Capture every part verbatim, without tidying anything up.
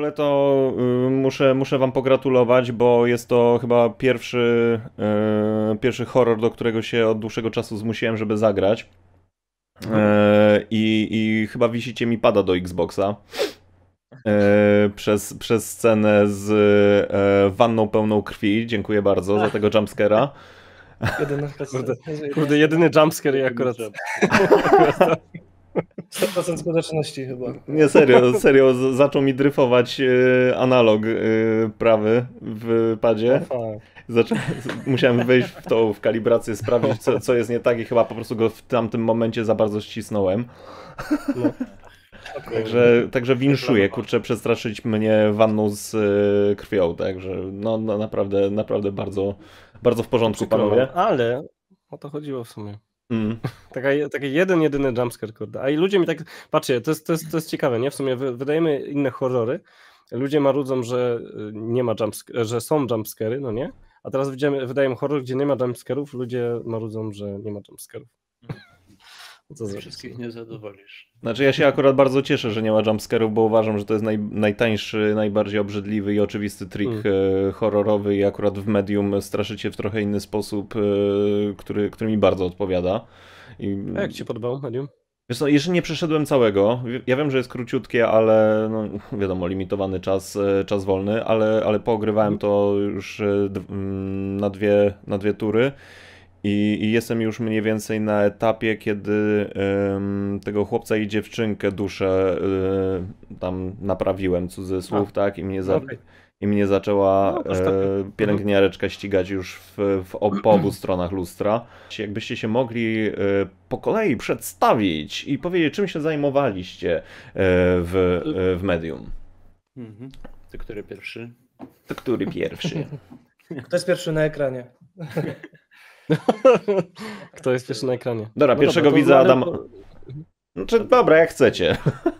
ogóle to y, muszę, muszę wam pogratulować, bo jest to chyba pierwszy, y, pierwszy horror, do którego się od dłuższego czasu zmusiłem, żeby zagrać. Y, i, I chyba wisicie mi pada do Xboxa. Y, przez, przez scenę z y, wanną pełną krwi. Dziękuję bardzo za tego jumpscare'a. Jedyny, kurde, kurde, jedyny jumpscare i akurat... sto procent skuteczności chyba. Nie, serio, serio, z- zaczął mi dryfować y, analog y, prawy w padzie. Zaczą... Musiałem wejść w tą w kalibrację, sprawdzić co, co jest nie tak i chyba po prostu go w tamtym momencie za bardzo ścisnąłem. No. Także, także winszuję, kurczę, przestraszyć mnie wanną z y, krwią, także no, no naprawdę, naprawdę bardzo, bardzo w porządku, panowie. Ale o to chodziło w sumie. Mm. Taka, taki jeden, jedyny jumpscare, kurde. A i ludzie mi tak, patrzcie, to jest, to jest, to jest ciekawe, nie? W sumie wy, wydajemy inne horrory, ludzie marudzą, że nie ma jumpscare, że są jumpscary, no nie? A teraz wydajemy, wydajemy horror, gdzie nie ma jumpscarów, ludzie marudzą, że nie ma jumpscarów. Co wszystkich nie zadowolisz. Znaczy ja się akurat bardzo cieszę, że nie ma jumpscarów, bo uważam, że to jest naj, najtańszy, najbardziej obrzydliwy i oczywisty trik mm. e, horrorowy i akurat w medium straszycie w trochę inny sposób, e, który, który mi bardzo odpowiada. I... A jak ci podobało medium? Wiesz co, jeszcze nie przeszedłem całego. Ja wiem, że jest króciutkie, ale no, wiadomo, limitowany czas, czas wolny, ale, ale pogrywałem to już na dwie, na dwie tury. I, I jestem już mniej więcej na etapie, kiedy ym, tego chłopca i dziewczynkę duszę y, tam naprawiłem, cudzysłów, A. tak? I mnie, za, okay. i mnie zaczęła no, y, pielęgniareczka ścigać już w, w, w, po obu stronach lustra. Jakbyście się mogli y, po kolei przedstawić i powiedzieć, czym się zajmowaliście y, w, y, w Medium. Mhm. Ty który pierwszy? To który pierwszy? Kto jest pierwszy na ekranie? Kto jest pierwszy na ekranie? Dobra, no pierwszego dobra, widza Adam. Znaczy, dobra, jak chcecie.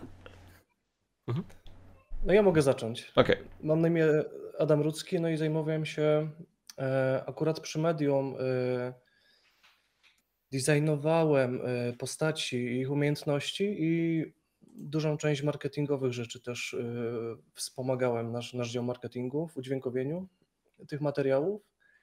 No ja mogę zacząć. Okay. Mam na imię Adam Rudzki, no i zajmowałem się e, akurat przy Medium. E, designowałem e, postaci i ich umiejętności i dużą część marketingowych rzeczy też e, wspomagałem nasz, nasz dział marketingu w udźwiękowieniu tych materiałów.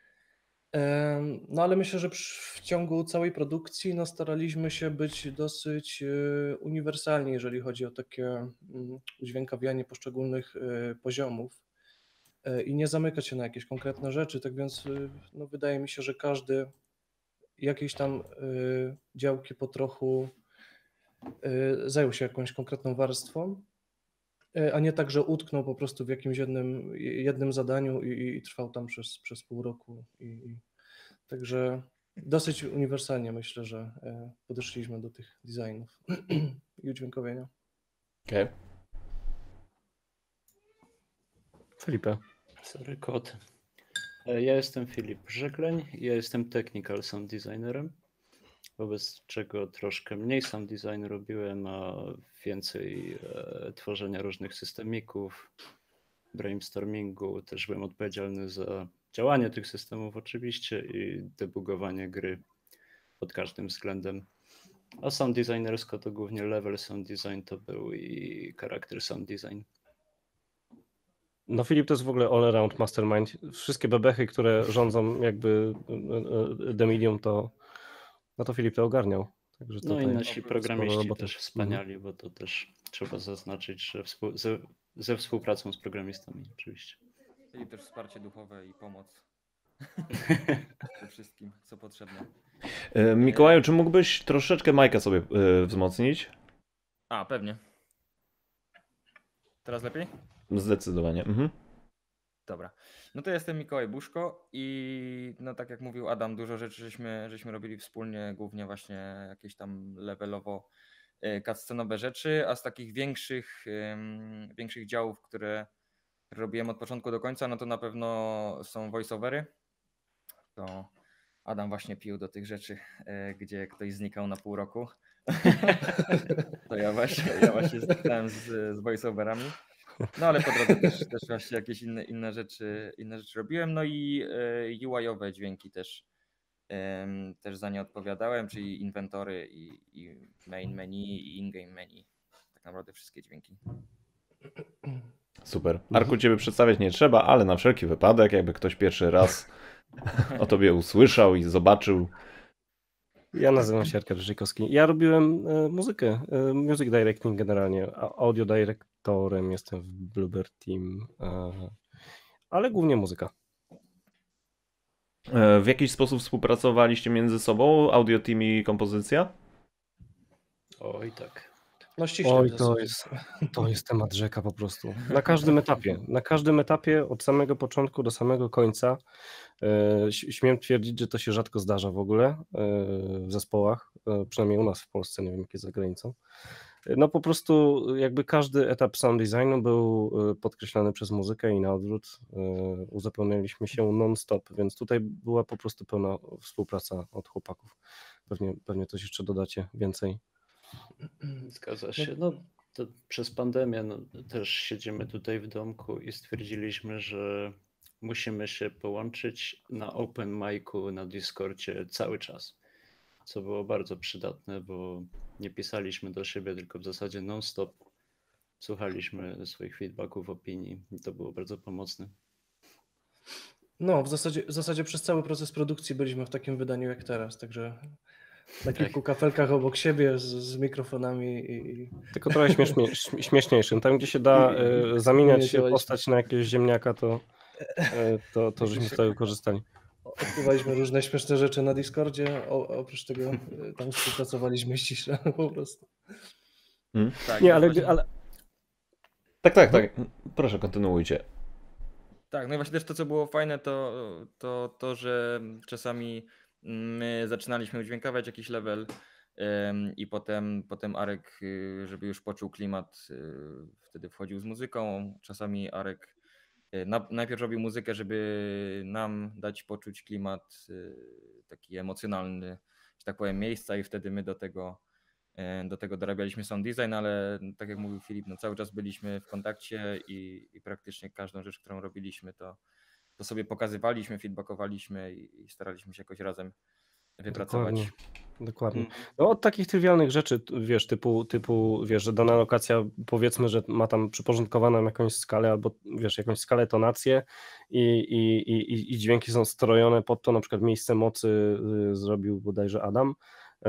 No ale myślę, że w ciągu całej produkcji no, staraliśmy się być dosyć uniwersalni, jeżeli chodzi o takie udźwiękawianie poszczególnych poziomów i nie zamykać się na jakieś konkretne rzeczy. Tak więc no, wydaje mi się, że każdy jakieś tam działki po trochu zajął się jakąś konkretną warstwą, a nie tak, że utknął po prostu w jakimś jednym, jednym zadaniu i, i trwał tam przez, przez pół roku. I, i, także dosyć uniwersalnie myślę, że podeszliśmy do tych designów i udźwiękowienia. Okej. Okay. Filipe. Sorry, kot. Ja jestem Filip Żegleń, ja jestem technical sound designerem, wobec czego troszkę mniej sound design robiłem, a więcej e, tworzenia różnych systemików, brainstormingu. Też byłem odpowiedzialny za działanie tych systemów oczywiście i debugowanie gry pod każdym względem. A sound designersko to głównie level sound design to był i character sound design. No Filip to jest w ogóle all around mastermind. Wszystkie bebechy, które rządzą jakby The Medium, to no to Filip to ogarniał. Także no i nasi programiści też wspaniali, mhm. bo to też trzeba zaznaczyć, że współ, ze, ze współpracą z programistami oczywiście. I też wsparcie duchowe i pomoc we wszystkim, co potrzebne. Mikołaju, czy mógłbyś troszeczkę Majka sobie yy, wzmocnić? A, pewnie. Teraz lepiej? Zdecydowanie. Mhm. Dobra. No to jestem Mikołaj Buszko i no tak jak mówił Adam, dużo rzeczy żeśmy, żeśmy robili wspólnie, głównie właśnie jakieś tam levelowo cutscenowe rzeczy, a z takich większych, um, większych działów, które robiłem od początku do końca, no to na pewno są voiceovery. To Adam właśnie pił do tych rzeczy, gdzie ktoś znikał na pół roku. To ja właśnie, ja właśnie zniknąłem z, z voiceoverami. No ale po drodze też, też właśnie jakieś inne, inne, rzeczy, inne rzeczy robiłem. No i e, U I-owe dźwięki też, e, też za nie odpowiadałem, czyli inwentory i, i main menu i in-game menu. Tak naprawdę wszystkie dźwięki. Super. Arku, ciebie przedstawiać nie trzeba, ale na wszelki wypadek, jakby ktoś pierwszy raz o tobie usłyszał i zobaczył. Ja nazywam się Arka Rzeczykowski. Ja robiłem e, muzykę, e, music directing generalnie. a- Audio dyrektorem jestem w Bluebird Team, e, ale głównie muzyka. E, W jakiś sposób współpracowaliście między sobą, audio team i kompozycja? Oj tak. No ściśle Oj, w to zasadzie. jest, to jest temat rzeka po prostu. Na każdym etapie, na każdym etapie od samego początku do samego końca. E, ś- Śmiem twierdzić, że to się rzadko zdarza w ogóle e, w zespołach, e, przynajmniej u nas w Polsce, nie wiem jak jest za granicą. E, No po prostu jakby każdy etap sound designu był e, podkreślany przez muzykę i na odwrót. E, Uzupełnialiśmy się non-stop, więc tutaj była po prostu pełna współpraca od chłopaków. Pewnie, pewnie coś jeszcze dodacie więcej. Zgadza się. No, to przez pandemię no, też siedzimy tutaj w domku i stwierdziliśmy, że musimy się połączyć na open micu na Discordzie cały czas, co było bardzo przydatne, bo nie pisaliśmy do siebie, tylko w zasadzie non-stop słuchaliśmy swoich feedbacków, opinii i to było bardzo pomocne. No, w zasadzie, w zasadzie przez cały proces produkcji byliśmy w takim wydaniu jak teraz, także na kilku kafelkach obok siebie z, z mikrofonami i, Tylko trochę śmiesznie, śm- śmieszniejszym. Tam, gdzie się da I- i- e, i zamieniać wspólnie działaliśmy. postać na jakiegoś ziemniaka, to, e, to, to żeśmy z tego korzystali. odkrywaliśmy różne śmieszne rzeczy na Discordzie, o, oprócz tego y, tam współpracowaliśmy ściśle po prostu. Hmm? Tak, Nie, no ale, właśnie- ale Tak, tak, tak. Proszę, kontynuujcie. Tak, no i właśnie też to, co było fajne, to to, to że czasami my zaczynaliśmy udźwiękawiać jakiś level ym, i potem, potem Arek, y, żeby już poczuł klimat, y, wtedy wchodził z muzyką. Czasami Arek y, na, najpierw robił muzykę, żeby nam dać poczuć klimat y, taki emocjonalny, że tak powiem, miejsca i wtedy my do tego y, do tego dorabialiśmy sound design, ale tak jak mówił Filip, no cały czas byliśmy w kontakcie i, i praktycznie każdą rzecz, którą robiliśmy, to, to sobie pokazywaliśmy, feedbackowaliśmy i, i staraliśmy się jakoś razem wypracować. Dokładnie. Dokładnie. Mm. No od takich trywialnych rzeczy, t- wiesz, typu, typu, wiesz, że dana lokacja, powiedzmy, że ma tam przyporządkowaną jakąś skalę albo, wiesz, jakąś skalę, tonację i, i, i, i- i dźwięki są strojone pod to, na przykład Miejsce Mocy y, zrobił bodajże Adam, y,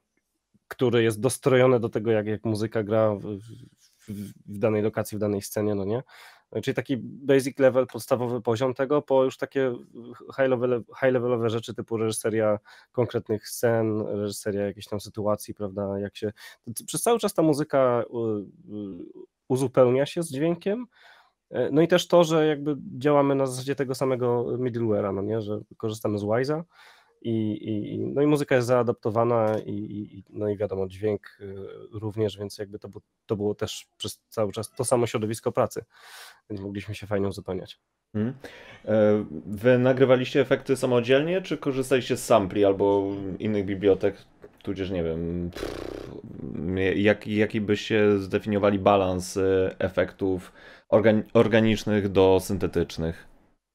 który jest dostrojone do tego, jak, jak muzyka gra w, w, w danej lokacji, w danej scenie, no nie? Czyli taki basic level, podstawowy poziom tego, po już takie high, level, high levelowe rzeczy typu reżyseria konkretnych scen, reżyseria jakiejś tam sytuacji, prawda, jak się... Przez cały czas ta muzyka u- u- uzupełnia się z dźwiękiem, no i też to, że jakby działamy na zasadzie tego samego middleware'a, no nie, że korzystamy z Wise'a i, i, i- no i muzyka jest zaadaptowana i, i, i- no i wiadomo, dźwięk y, również, więc jakby to, bu- to było też przez cały czas to samo środowisko pracy, więc mogliśmy się fajnie uzupełniać. Hmm. E, Wy nagrywaliście efekty samodzielnie, czy korzystaliście z sampli albo innych bibliotek, tudzież nie wiem, pff, jak, jaki byście zdefiniowali balans e, efektów organi- organicznych do syntetycznych?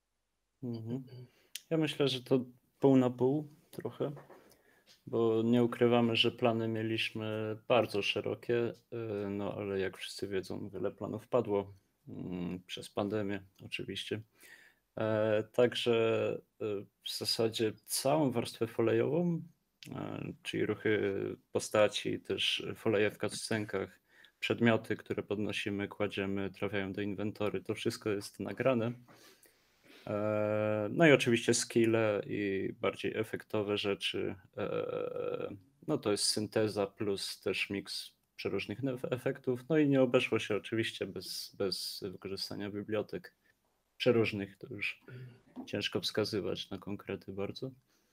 Mhm. Ja myślę, że to pół na pół trochę, bo nie ukrywamy, że plany mieliśmy bardzo szerokie, y, no ale jak wszyscy wiedzą, wiele planów padło mm, przez pandemię oczywiście. E, Także y, w zasadzie całą warstwę folejową, e, czyli ruchy postaci, też foleje w cutscenkach, przedmioty, które podnosimy, kładziemy, trafiają do inwentory, to wszystko jest nagrane. E, No i oczywiście skille i bardziej efektowe rzeczy. e, No to jest synteza plus też miks przeróżnych nef- efektów. No i nie obeszło się oczywiście bez, bez wykorzystania bibliotek przeróżnych. To już ciężko wskazywać na konkrety bardzo.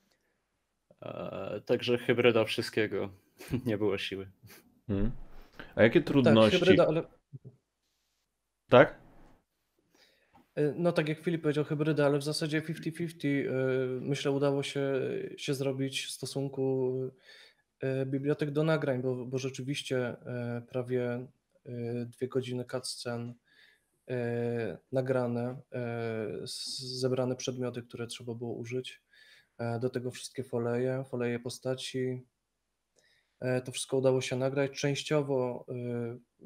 E, Także hybryda wszystkiego, nie było siły. Hmm. A jakie Tak, trudności... hybryda, ale Tak? y, no tak jak Filip powiedział, hybryda, ale w zasadzie pięćdziesiąt pięćdziesiąt y, myślę udało się, się zrobić w stosunku y, bibliotek do nagrań, bo, bo rzeczywiście y, prawie y, dwie godziny cutscen y, nagrane, y, z- zebrane przedmioty, które trzeba było użyć. E, Do tego wszystkie foleje, foleje postaci. E, To wszystko udało się nagrać. Częściowo y,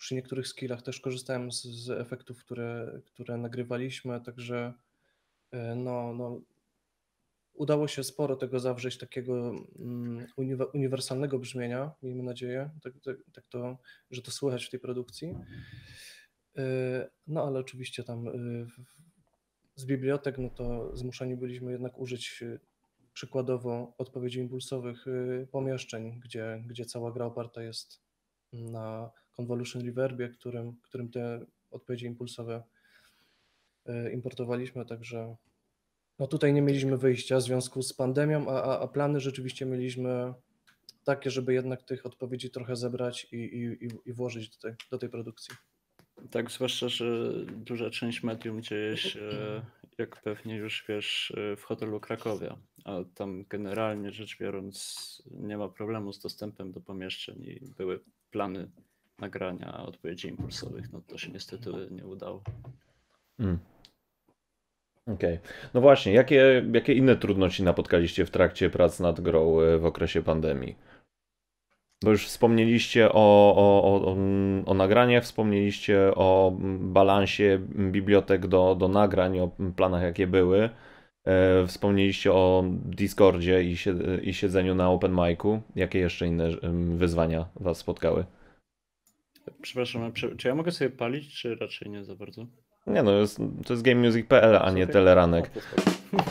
przy niektórych skillach też korzystałem z, z efektów, które, które nagrywaliśmy, także e, no, no, udało się sporo tego zawrzeć, takiego mm, uniwe- uniwersalnego brzmienia, miejmy nadzieję, tak, tak, tak to, że to słychać w tej produkcji. E, No ale oczywiście tam e, w- z bibliotek, no to zmuszeni byliśmy jednak użyć e, przykładowo odpowiedzi impulsowych e, pomieszczeń, gdzie, gdzie cała gra oparta jest na convolution reverbie, którym, którym te odpowiedzi impulsowe e, importowaliśmy, także no tutaj nie mieliśmy wyjścia w związku z pandemią, a, a, a plany rzeczywiście mieliśmy takie, żeby jednak tych odpowiedzi trochę zebrać i, i, i- i włożyć do tej, do tej produkcji. Tak, zwłaszcza, że duża część medium dzieje się, jak pewnie już wiesz, w hotelu Krakowia, a tam generalnie rzecz biorąc nie ma problemu z dostępem do pomieszczeń i były plany nagrania odpowiedzi impulsowych, no to się niestety nie udało. Mm. Okej. No właśnie, jakie, jakie inne trudności napotkaliście w trakcie prac nad grą e, w okresie pandemii? Bo już wspomnieliście o, o, o, o, o nagraniach, wspomnieliście o balansie bibliotek do, do nagrań, o planach jakie były. E, wspomnieliście o Discordzie i, sie, i siedzeniu na open micu. Jakie jeszcze inne em, wyzwania was spotkały? Przepraszam, a prze- czy ja mogę sobie palić, czy raczej nie za bardzo? Nie no, jest, to jest gamemusic kropka p l, a nie Okej. Teleranek. O, to spoko.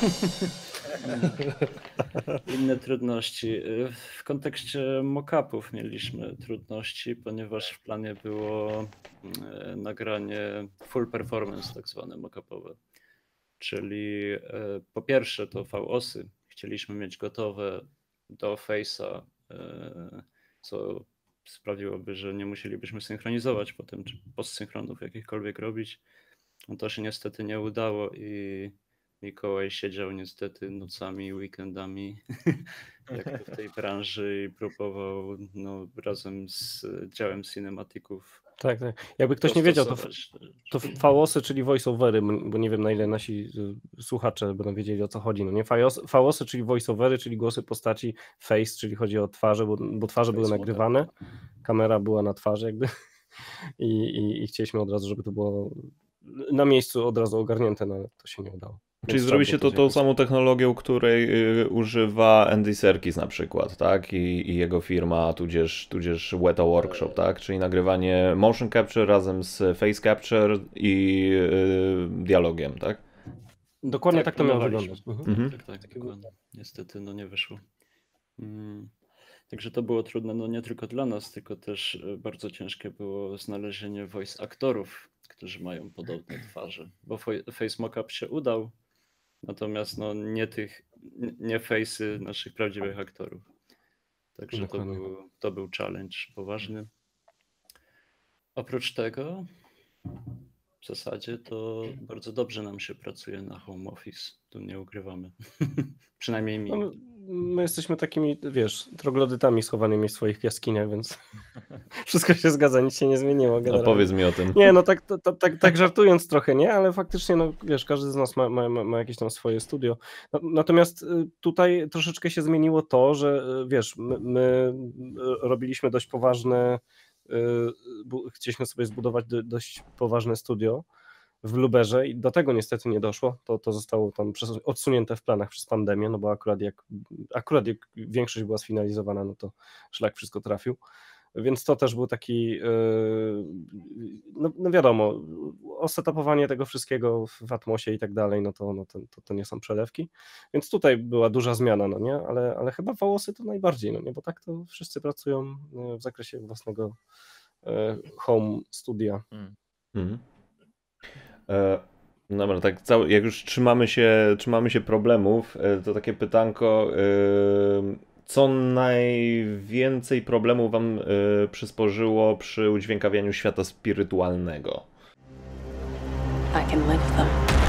Inne trudności. W kontekście mock-upów mieliśmy trudności, ponieważ w planie było e, nagranie full performance, tak zwane mock-upowe. Czyli e, po pierwsze to V O S-y chcieliśmy mieć gotowe do Face'a, e, co sprawiłoby, że nie musielibyśmy synchronizować potem, czy postsynchronów jakichkolwiek robić. No to się niestety nie udało i Mikołaj siedział niestety nocami, weekendami, jak to w tej branży, i próbował no, razem z działem cinematików Tak, tak. Jakby ktoś nie wiedział, to, dostosować. to V O S-y, czyli voice-overy, m, bo nie wiem na ile nasi y, słuchacze będą wiedzieli o co chodzi. No nie? V O S-y, czyli voice-overy, czyli głosy postaci, face, czyli chodzi o twarze, bo, bo twarze były Face nagrywane, kamera była na twarzy jakby i, i, i chcieliśmy od razu, żeby to było na miejscu od razu ogarnięte, no ale to się nie udało. Czyli Więc zrobiliście trzeba to było tą samą technologią, której y, używa Andy Serkis na przykład, tak? I, i jego firma, tudzież, tudzież Weta Workshop, tak? Czyli nagrywanie motion capture razem z face capture i y, dialogiem, tak? Dokładnie tak, Tak, to miało planowaliśmy. wyglądać. Mhm. Mhm. Tak, tak, Takiego- dokładnie. Niestety no nie wyszło. Mm. Także to było trudne, no nie tylko dla nas, tylko też e, bardzo ciężkie było znalezienie voice aktorów, którzy mają podobne twarze, bo fo- face mockup się udał, natomiast no nie tych, n- nie face'y naszych prawdziwych aktorów. Także to Dokładnie. był, to był challenge poważny. Oprócz tego w zasadzie to bardzo dobrze nam się pracuje na home office, tu nie ukrywamy. Przynajmniej mi. No, my- my jesteśmy takimi, wiesz, troglodytami schowanymi w swoich jaskiniach, więc wszystko się zgadza, nic się nie zmieniło. No generalnie. powiedz mi o tym. Nie, no tak, to, to, tak, tak żartując trochę, nie, ale faktycznie, no wiesz, każdy z nas ma, ma, ma ma jakieś tam swoje studio. No, natomiast y, tutaj troszeczkę się zmieniło to, że y, wiesz, my, my y, robiliśmy dość poważne, y, bu- chcieliśmy sobie zbudować do, dość poważne studio w Luberze i do tego niestety nie doszło. To, to zostało tam przez, odsunięte w planach przez pandemię, no bo akurat jak, akurat jak większość była sfinalizowana, no to szlak wszystko trafił. Więc to też był taki, yy, no, no wiadomo, osetapowanie tego wszystkiego w Atmosie i tak dalej, no to, no to, to, to nie są przelewki. Więc tutaj była duża zmiana, no nie, ale, ale chyba V O S-y to najbardziej, no nie, bo tak to wszyscy pracują yy, w zakresie własnego yy, home studia. Mm. Mhm. E, dobra, tak cały, jak już trzymamy się, trzymamy się problemów, e, to takie pytanko, e, co najwięcej problemów wam e, przysporzyło przy udźwiękawianiu świata spirytualnego? I can live them.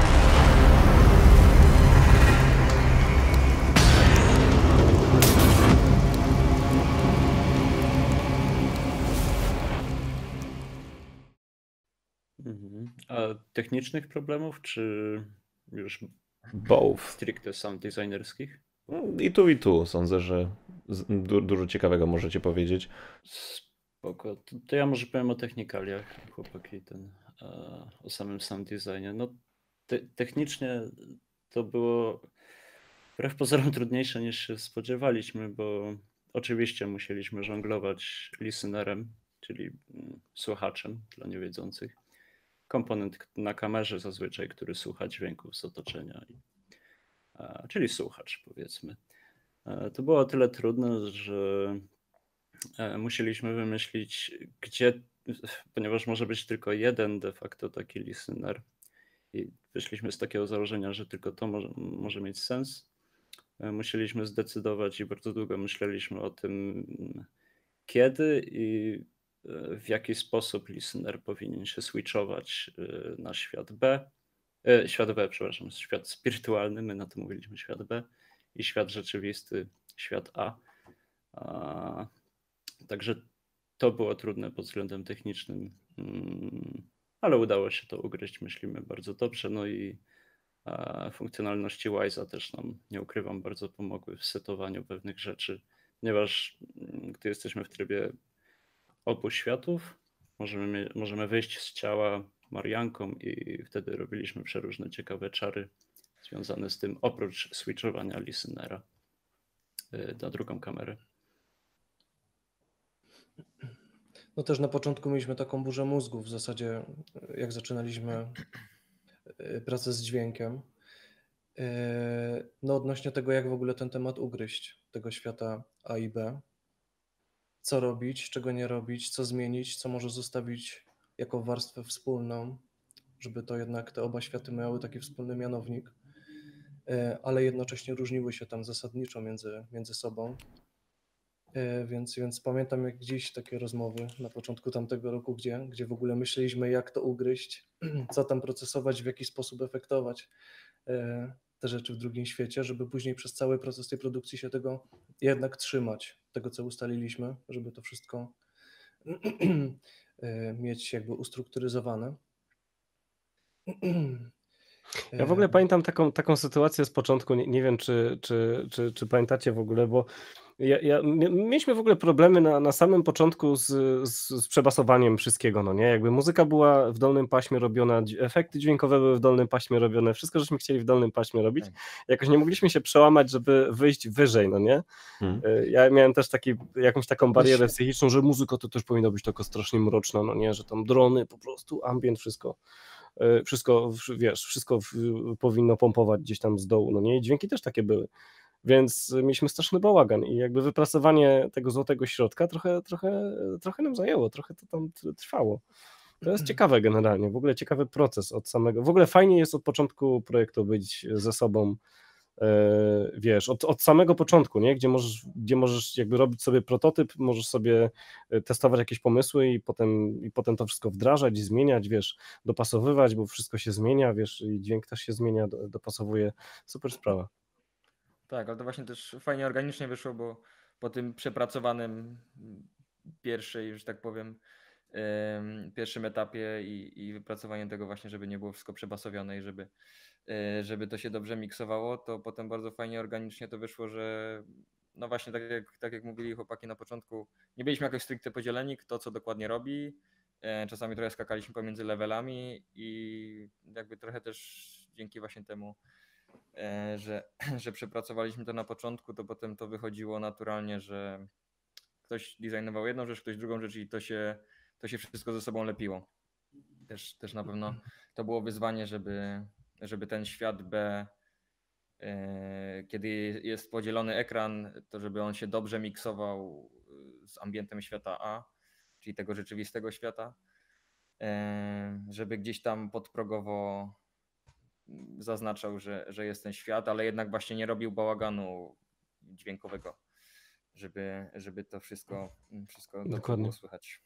Mhm. A technicznych problemów, czy już Both. stricte sound designerskich? I tu, i tu. Sądzę, że z- du, dużo ciekawego możecie powiedzieć. Spoko. To, to ja może powiem o technikaliach, chłopaki, ten, e, o samym sound designie. No, te, technicznie to było wbrew pozorom trudniejsze niż się spodziewaliśmy, bo oczywiście musieliśmy żonglować listenerem, czyli mm, słuchaczem dla niewiedzących. Komponent k- na kamerze zazwyczaj, który słucha dźwięków z otoczenia, i, e, czyli słuchacz, powiedzmy. E, To było o tyle trudne, że e, musieliśmy wymyślić, gdzie, ponieważ może być tylko jeden de facto taki listener, i wyszliśmy z takiego założenia, że tylko to może, może mieć sens. E, Musieliśmy zdecydować i bardzo długo myśleliśmy o tym, mm, kiedy i e, w jaki sposób listener powinien się switchować e, na świat B. E, Świat B, przepraszam, świat spirytualny, my na to mówiliśmy świat B, i świat rzeczywisty, świat A. A, Także to było trudne pod względem technicznym, mm, ale udało się to ugryźć, myślimy, bardzo dobrze. No i e, funkcjonalności Wise'a też nam, nie ukrywam, bardzo pomogły w setowaniu pewnych rzeczy, ponieważ mm, gdy jesteśmy w trybie obu światów, możemy, mie- możemy wyjść z ciała Marianką i wtedy robiliśmy przeróżne ciekawe czary związane z tym, oprócz switchowania listenera y, na drugą kamerę. No też na początku mieliśmy taką burzę mózgu w zasadzie, jak zaczynaliśmy y, pracę z dźwiękiem. Y, No odnośnie tego, jak w ogóle ten temat ugryźć, tego świata A i B. Co robić, czego nie robić, co zmienić, co może zostawić jako warstwę wspólną, żeby to jednak te oba światy miały taki wspólny mianownik, y, ale jednocześnie różniły się tam zasadniczo między, między sobą. E, Więc, więc pamiętam jak dziś takie rozmowy na początku tamtego roku, gdzie, gdzie w ogóle myśleliśmy, jak to ugryźć, co tam procesować, w jaki sposób efektować e, te rzeczy w drugim świecie, żeby później przez cały proces tej produkcji się tego jednak trzymać, tego co ustaliliśmy, żeby to wszystko e, mieć jakby ustrukturyzowane. Ja w ogóle E, pamiętam taką, taką sytuację z początku, nie, nie wiem czy, czy, czy, czy pamiętacie w ogóle, bo ja, ja, mie- mieliśmy w ogóle problemy na, na samym początku z, z, z przebasowaniem wszystkiego, no nie? Jakby muzyka była w dolnym paśmie robiona, dź- efekty dźwiękowe były w dolnym paśmie robione, wszystko żeśmy chcieli w dolnym paśmie robić. Tak. Jakoś nie mogliśmy się przełamać, żeby wyjść wyżej, no nie? Hmm. Y, Ja miałem też taki, jakąś taką barierę psychiczną, że muzyka to też powinna być taka strasznie mroczna, no nie? Że tam drony, po prostu ambient, wszystko. y, Wszystko, w- wiesz, wszystko w- powinno pompować gdzieś tam z dołu, no nie? I dźwięki też takie były. Więc y, mieliśmy straszny bałagan i jakby wypracowanie tego złotego środka trochę, trochę, trochę nam zajęło, trochę to tam t- trwało. To jest ciekawe generalnie, w ogóle ciekawy proces od samego, w ogóle fajnie jest od początku projektu być ze sobą, e, wiesz, od, od samego początku, nie? Gdzie możesz, gdzie możesz jakby robić sobie prototyp, możesz sobie e, testować jakieś pomysły i potem, i potem to wszystko wdrażać, zmieniać, wiesz, dopasowywać, bo wszystko się zmienia, wiesz, i dźwięk też się zmienia, do- dopasowuje, super sprawa. Tak, ale to właśnie też fajnie organicznie wyszło, bo po tym przepracowanym mm, pierwszej, że tak powiem, em, pierwszym etapie i, i wypracowanie tego właśnie, żeby nie było wszystko przebasowione i żeby, e, żeby to się dobrze miksowało, to potem bardzo fajnie organicznie to wyszło, że no właśnie tak jak, tak jak mówili chłopaki na początku, nie byliśmy jakoś stricte podzieleni, kto co dokładnie robi. E, Czasami trochę skakaliśmy pomiędzy levelami i jakby trochę też dzięki właśnie temu, e, że, że przepracowaliśmy to na początku, to potem to wychodziło naturalnie, że ktoś designował jedną rzecz, ktoś drugą rzecz i to się, to się wszystko ze sobą lepiło. Też, też na pewno to było wyzwanie, żeby, żeby ten świat B, e, kiedy jest podzielony ekran, to żeby on się dobrze miksował e, z ambientem świata A, czyli tego rzeczywistego świata, e, żeby gdzieś tam podprogowo zaznaczał, że, że jest ten świat, ale jednak właśnie nie robił bałaganu dźwiękowego, żeby, żeby to wszystko, wszystko dobrze Dokładnie. było słychać.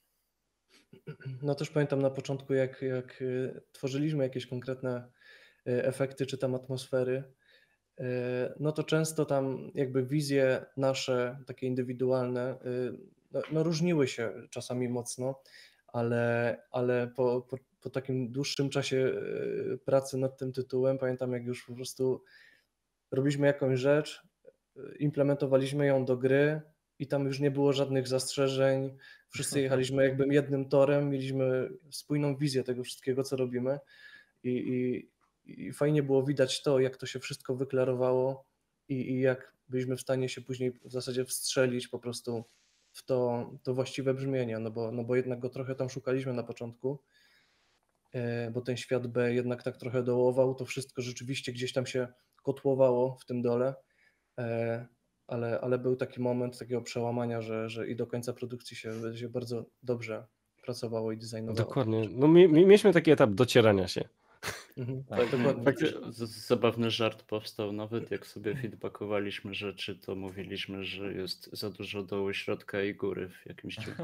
No też pamiętam na początku, jak, jak y, tworzyliśmy jakieś konkretne y, efekty czy tam atmosfery, y, no to często tam jakby wizje nasze, takie indywidualne, y, no, no różniły się czasami mocno, ale, ale po, po, po takim dłuższym czasie y, pracy nad tym tytułem, pamiętam jak już po prostu robiliśmy jakąś rzecz, y, implementowaliśmy ją do gry, i tam już nie było żadnych zastrzeżeń. Wszyscy jechaliśmy jakby jednym torem, mieliśmy spójną wizję tego wszystkiego, co robimy i, i, i fajnie było widać to, jak to się wszystko wyklarowało i, i jak byliśmy w stanie się później w zasadzie wstrzelić po prostu w to, to właściwe brzmienie, no bo, no bo jednak go trochę tam szukaliśmy na początku, e, bo ten świat B jednak tak trochę dołował, to wszystko rzeczywiście gdzieś tam się kotłowało w tym dole, e, ale, ale był taki moment takiego przełamania, że, że i do końca produkcji się, się bardzo dobrze pracowało i designowało. Dokładnie. No, mi, mi, mieliśmy taki etap docierania się. Mhm, Tak, tak, dokładnie. Tak, z- zabawny żart powstał nawet, jak sobie feedbackowaliśmy rzeczy, to mówiliśmy, że jest za dużo dołu, środka i góry w jakimś dźwięku.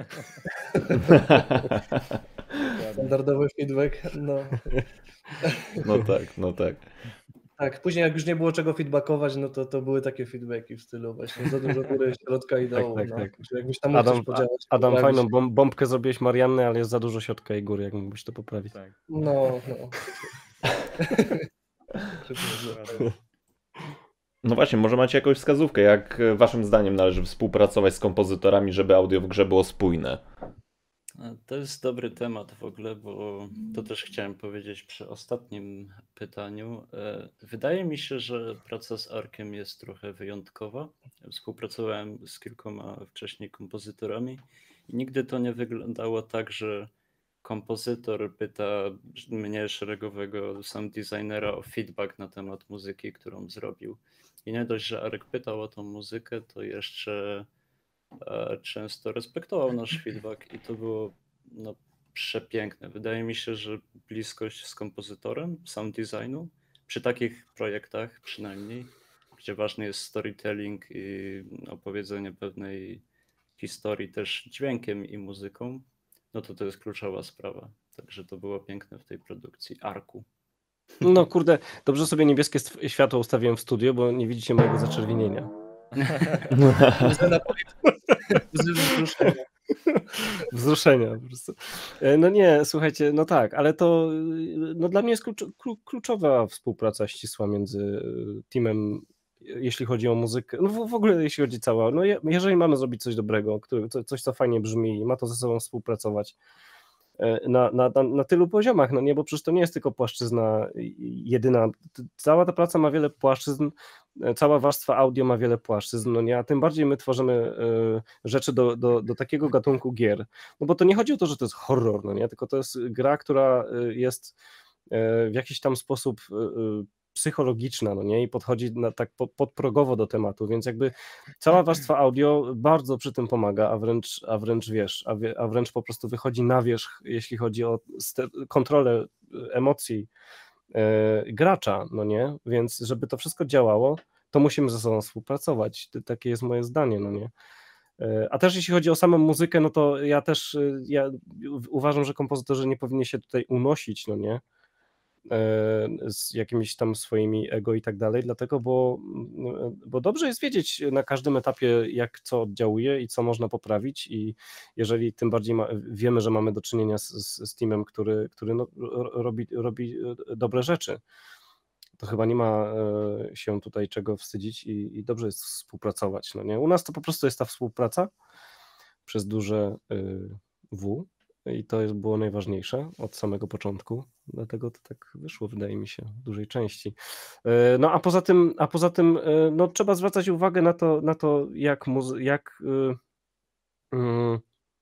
Standardowy feedback, no. No tak, no tak. Tak, później jak już nie było czego feedbackować, no to, to były takie feedbacki w stylu właśnie za dużo góry, środka i dołu. tak, no. tak. Że Jakbyś tam mógł Adam, coś podziałać. Adam poprawić. fajną bom- bombkę zrobiłeś Marianny, ale jest za dużo środka i góry, jak mógłbyś to poprawić. Tak. No, no. No właśnie, może macie jakąś wskazówkę, jak e, waszym zdaniem należy współpracować z kompozytorami, żeby audio w grze było spójne? A To jest dobry temat w ogóle, bo to też chciałem powiedzieć przy ostatnim pytaniu. E, Wydaje mi się, że praca z Arkiem jest trochę wyjątkowa. Współpracowałem z kilkoma wcześniej kompozytorami i nigdy to nie wyglądało tak, że kompozytor pyta mnie, szeregowego sound designera, o feedback na temat muzyki, którą zrobił. I nie dość, że Arek pytał o tą muzykę, to jeszcze e, często respektował nasz feedback i to było no, przepiękne. Wydaje mi się, że bliskość z kompozytorem sound designu przy takich projektach przynajmniej, gdzie ważny jest storytelling i opowiedzenie pewnej historii też dźwiękiem i muzyką, no to to jest kluczowa sprawa. Także to było piękne w tej produkcji Arku. No kurde, dobrze sobie niebieskie stw- światło ustawiłem w studio, bo nie widzicie mojego zaczerwienienia. Łzy na policzku. Łzy wzruszenia. Wzruszenia po prostu. E, No nie, słuchajcie, no tak, ale to y, no dla mnie jest klucz, klu- kluczowa współpraca ścisła między y, teamem, jeśli chodzi o muzykę, no w, w ogóle jeśli chodzi cała, no je, jeżeli mamy zrobić coś dobrego, który, co- coś co fajnie brzmi i ma to ze sobą współpracować e, na, na, na, na tylu poziomach, no nie, bo przecież to nie jest tylko płaszczyzna y, jedyna, T- cała ta praca ma wiele płaszczyzn, e, cała warstwa audio ma wiele płaszczyzn, no nie, a tym bardziej my tworzymy e, rzeczy do, do, do takiego gatunku gier, no bo to nie chodzi o to, że to jest horror, no nie, tylko to jest gra, która y, jest e, w jakiś tam sposób y, y, psychologiczna, no nie, i podchodzi na, tak po, podprogowo do tematu, więc jakby cała warstwa audio bardzo przy tym pomaga, a wręcz, a wręcz wiesz, a, wie, a wręcz po prostu wychodzi na wierzch, jeśli chodzi o ster- kontrolę y, emocji e, gracza, no nie, więc żeby to wszystko działało, to musimy ze sobą współpracować, T- takie jest moje zdanie, no nie. E, A też jeśli chodzi o samą muzykę, no to ja też e, ja u- uważam, że kompozytorzy nie powinni się tutaj unosić, no nie, e, z jakimiś tam swoimi ego i tak dalej, dlatego, bo, mm, bo dobrze jest wiedzieć na każdym etapie, jak co oddziałuje i co można poprawić i jeżeli tym bardziej ma, wiemy, że mamy do czynienia z, z, z teamem, który, który no, ro- robi, robi e, dobre rzeczy, to chyba nie ma e, się tutaj czego wstydzić i, i dobrze jest współpracować, no nie? U nas to po prostu jest ta współpraca przez duże y, W i to jest, było najważniejsze od samego początku, dlatego to tak wyszło, wydaje mi się, w dużej części. E, No a poza tym, a poza tym e, no, trzeba zwracać uwagę na to, na to jak, muzy- jak y, mm,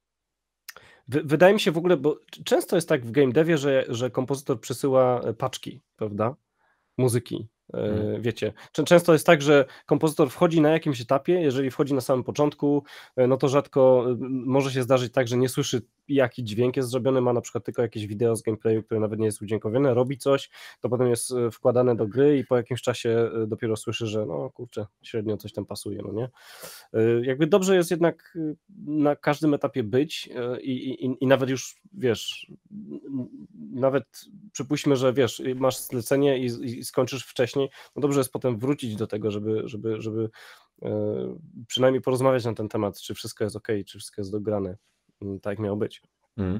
wy- wydaje mi się w ogóle, bo często jest tak w game devie, że, że kompozytor przysyła e, paczki, prawda? Muzyki. e, Mhm. Wiecie, Czę- często jest tak, że kompozytor wchodzi na jakimś etapie, jeżeli wchodzi na samym początku, e, no to rzadko e, może się zdarzyć tak, że nie słyszy jaki dźwięk jest zrobiony, ma na przykład tylko jakieś wideo z gameplayu, które nawet nie jest udźwiękowione, robi coś, to potem jest e, wkładane do gry i po jakimś czasie e, dopiero słyszy, że no kurczę, średnio coś tam pasuje, no nie? E, Jakby dobrze jest jednak e, na każdym etapie być e, i, i, i nawet już, wiesz, n- nawet przypuśćmy, że wiesz, masz zlecenie i, i skończysz wcześniej, no dobrze jest potem wrócić do tego, żeby, żeby, żeby e, przynajmniej porozmawiać na ten temat, czy wszystko jest ok, czy wszystko jest dograne, mm, tak jak miało być. Mhm.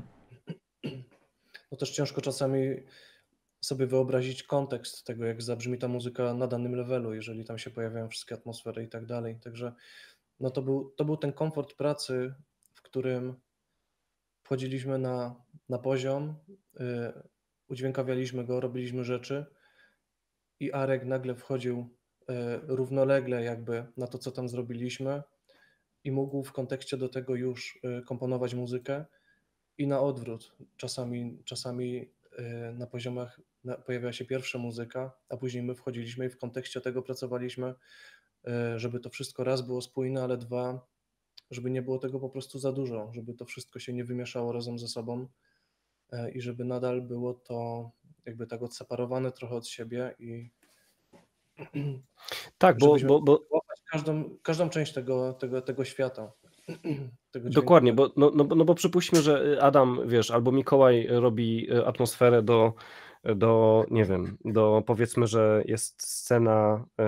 No też ciężko czasami sobie wyobrazić kontekst tego, jak zabrzmi ta muzyka na danym levelu, jeżeli tam się pojawiają wszystkie atmosfery i tak dalej. Także no to był, to był ten komfort pracy, w którym wchodziliśmy na, na poziom, y, udźwiękawialiśmy go, robiliśmy rzeczy i Arek nagle wchodził y, równolegle jakby na to, co tam zrobiliśmy i mógł w kontekście do tego już y, komponować muzykę i na odwrót. Czasami, czasami y, na poziomach na, pojawiała się pierwsza muzyka, a później my wchodziliśmy i w kontekście tego pracowaliśmy, y, żeby to wszystko raz było spójne, ale dwa, żeby nie było tego po prostu za dużo, żeby to wszystko się nie wymieszało razem ze sobą y, i żeby nadal było to jakby tak odseparowane trochę od siebie i Tak, bo, żebyśmy bo, bo łapać każdą, każdą część tego, tego, tego świata. Tego dokładnie, dźwiękowego. bo, no, no, no bo przypuśćmy, że Adam, wiesz, albo Mikołaj robi e, atmosferę do, do nie wiem, do powiedzmy, że jest scena e,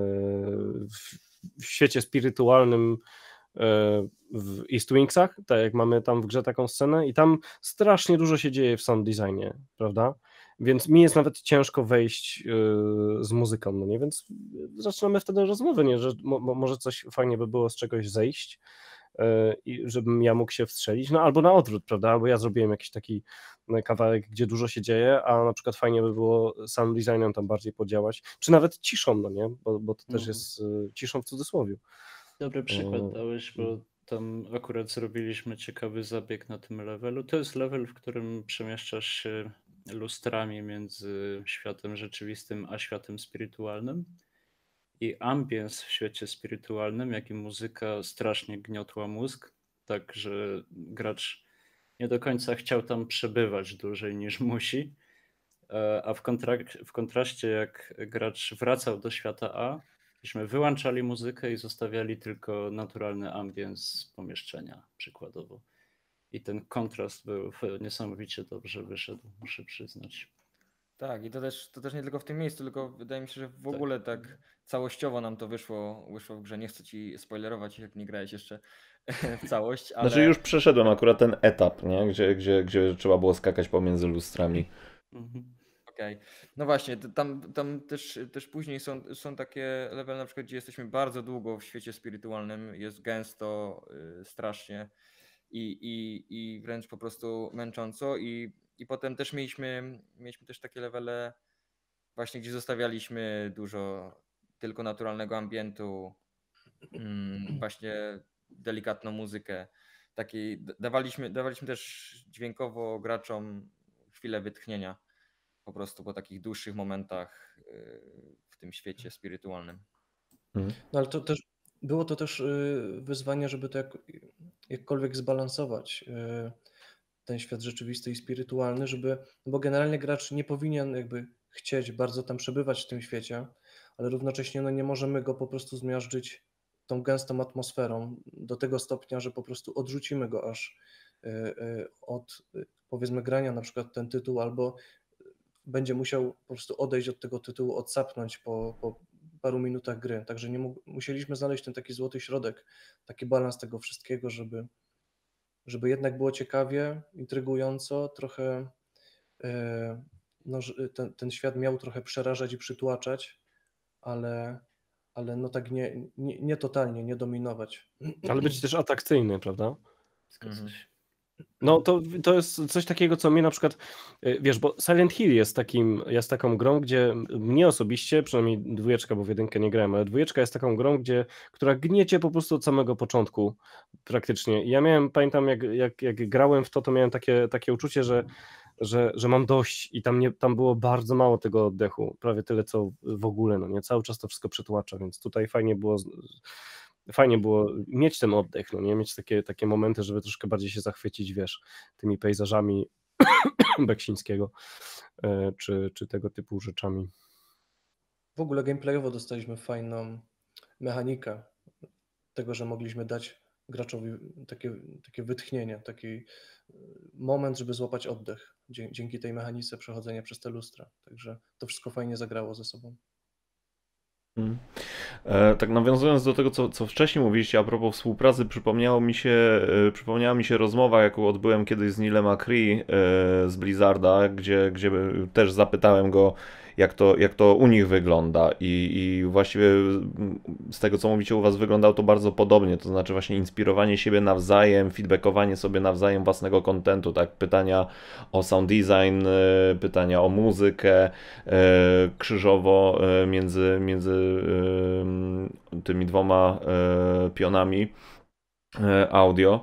w, w świecie spirytualnym e, w East Wingsach, tak jak mamy tam w grze taką scenę i tam strasznie dużo się dzieje w sound designie, prawda? Więc mi jest nawet ciężko wejść yy, z muzyką, no nie? Więc zaczynamy wtedy rozmowę, nie? Że mo, mo, może coś fajnie by było z czegoś zejść yy, i żebym ja mógł się wstrzelić, no albo na odwrót, prawda? Bo ja zrobiłem jakiś taki kawałek, gdzie dużo się dzieje, a na przykład fajnie by było sound designem tam bardziej podziałać, czy nawet ciszą, no nie? Bo, bo to też Mhm. jest yy, ciszą w cudzysłowie. Dobry przykład Yy, dałeś, bo tam akurat zrobiliśmy ciekawy zabieg na tym levelu. To jest level, w którym przemieszczasz się lustrami między światem rzeczywistym a światem spirytualnym. I ambience w świecie spirytualnym, jak i muzyka strasznie gniotła mózg, tak że gracz nie do końca chciał tam przebywać dłużej niż musi. E, A w, kontrak- w kontraście, jak gracz wracał do świata A, byśmy wyłączali muzykę i zostawiali tylko naturalny ambience pomieszczenia, przykładowo. I ten kontrast był niesamowicie dobrze wyszedł, muszę przyznać. Tak, i to też, to też nie tylko w tym miejscu, tylko wydaje mi się, że w Tak. ogóle tak całościowo nam to wyszło, wyszło w grze. Nie chcę ci spoilerować, jak nie grałeś jeszcze w całość, ale... Znaczy już przeszedłem akurat ten etap, nie? Gdzie, gdzie, gdzie trzeba było skakać pomiędzy lustrami. Mhm. Okej. No właśnie, t- tam, tam też, też później są, są takie levely, na przykład, gdzie jesteśmy bardzo długo w świecie spirytualnym, jest gęsto, y, strasznie i, i, i wręcz po prostu męcząco i, i potem też mieliśmy, mieliśmy też takie levele właśnie, gdzie zostawialiśmy dużo tylko naturalnego ambientu, mm, właśnie delikatną muzykę, takiej, d- dawaliśmy, dawaliśmy też dźwiękowo graczom chwilę wytchnienia po prostu po takich dłuższych momentach yy, w tym świecie spirytualnym. Mhm. No ale to też było to też y, wyzwanie, żeby to jak, jakkolwiek zbalansować y, ten świat rzeczywisty i spirytualny, żeby, bo generalnie gracz nie powinien jakby chcieć bardzo tam przebywać w tym świecie, ale równocześnie no, nie możemy go po prostu zmiażdżyć tą gęstą atmosferą do tego stopnia, że po prostu odrzucimy go aż y, y, od y, powiedzmy grania na przykład ten tytuł, albo będzie musiał po prostu odejść od tego tytułu, odsapnąć po, po paru minutach gry. Także nie mógł, musieliśmy znaleźć ten taki złoty środek, taki balans tego wszystkiego, żeby, żeby jednak było ciekawie, intrygująco, trochę e, no, że ten, ten świat miał trochę przerażać i przytłaczać, ale, ale no tak nie, nie, nie totalnie, nie dominować. Ale być też atrakcyjny, prawda? Zgadza Mhm. się. No to, to jest coś takiego, co mnie na przykład, y, wiesz, bo Silent Hill jest takim, jest taką grą, gdzie mnie osobiście, przynajmniej dwójeczka, bo w jedynkę nie grałem, ale dwójeczka jest taką grą, gdzie, która gniecie po prostu od samego początku praktycznie. I ja miałem, pamiętam jak, jak, jak grałem w to, to miałem takie, takie uczucie, że, że, że mam dość i tam, nie, tam było bardzo mało tego oddechu, prawie tyle co w ogóle, no nie, cały czas to wszystko przytłacza, więc tutaj fajnie było... z- Fajnie było mieć ten oddech, no nie? Mieć takie, takie momenty, żeby troszkę bardziej się zachwycić, wiesz, tymi pejzażami Beksińskiego, e, czy, czy tego typu rzeczami. W ogóle gameplayowo dostaliśmy fajną mechanikę tego, że mogliśmy dać graczowi takie, takie wytchnienie, taki y, moment, żeby złapać oddech dzie- dzięki tej mechanice przechodzenia przez te lustra. Także to wszystko fajnie zagrało ze sobą. Mhm. E, tak nawiązując do tego, co, co wcześniej mówiliście a propos współpracy, przypomniało mi się, e, przypomniała mi się rozmowa, jaką odbyłem kiedyś z Neilem McCree e, z Blizzarda, gdzie, gdzie też zapytałem go, jak to, jak to u nich wygląda i, i właściwie z tego, co mówicie, u was wyglądało to bardzo podobnie, to znaczy właśnie inspirowanie siebie nawzajem, feedbackowanie sobie nawzajem własnego kontentu, tak, pytania o sound design, pytania o muzykę, krzyżowo między, między tymi dwoma pionami audio.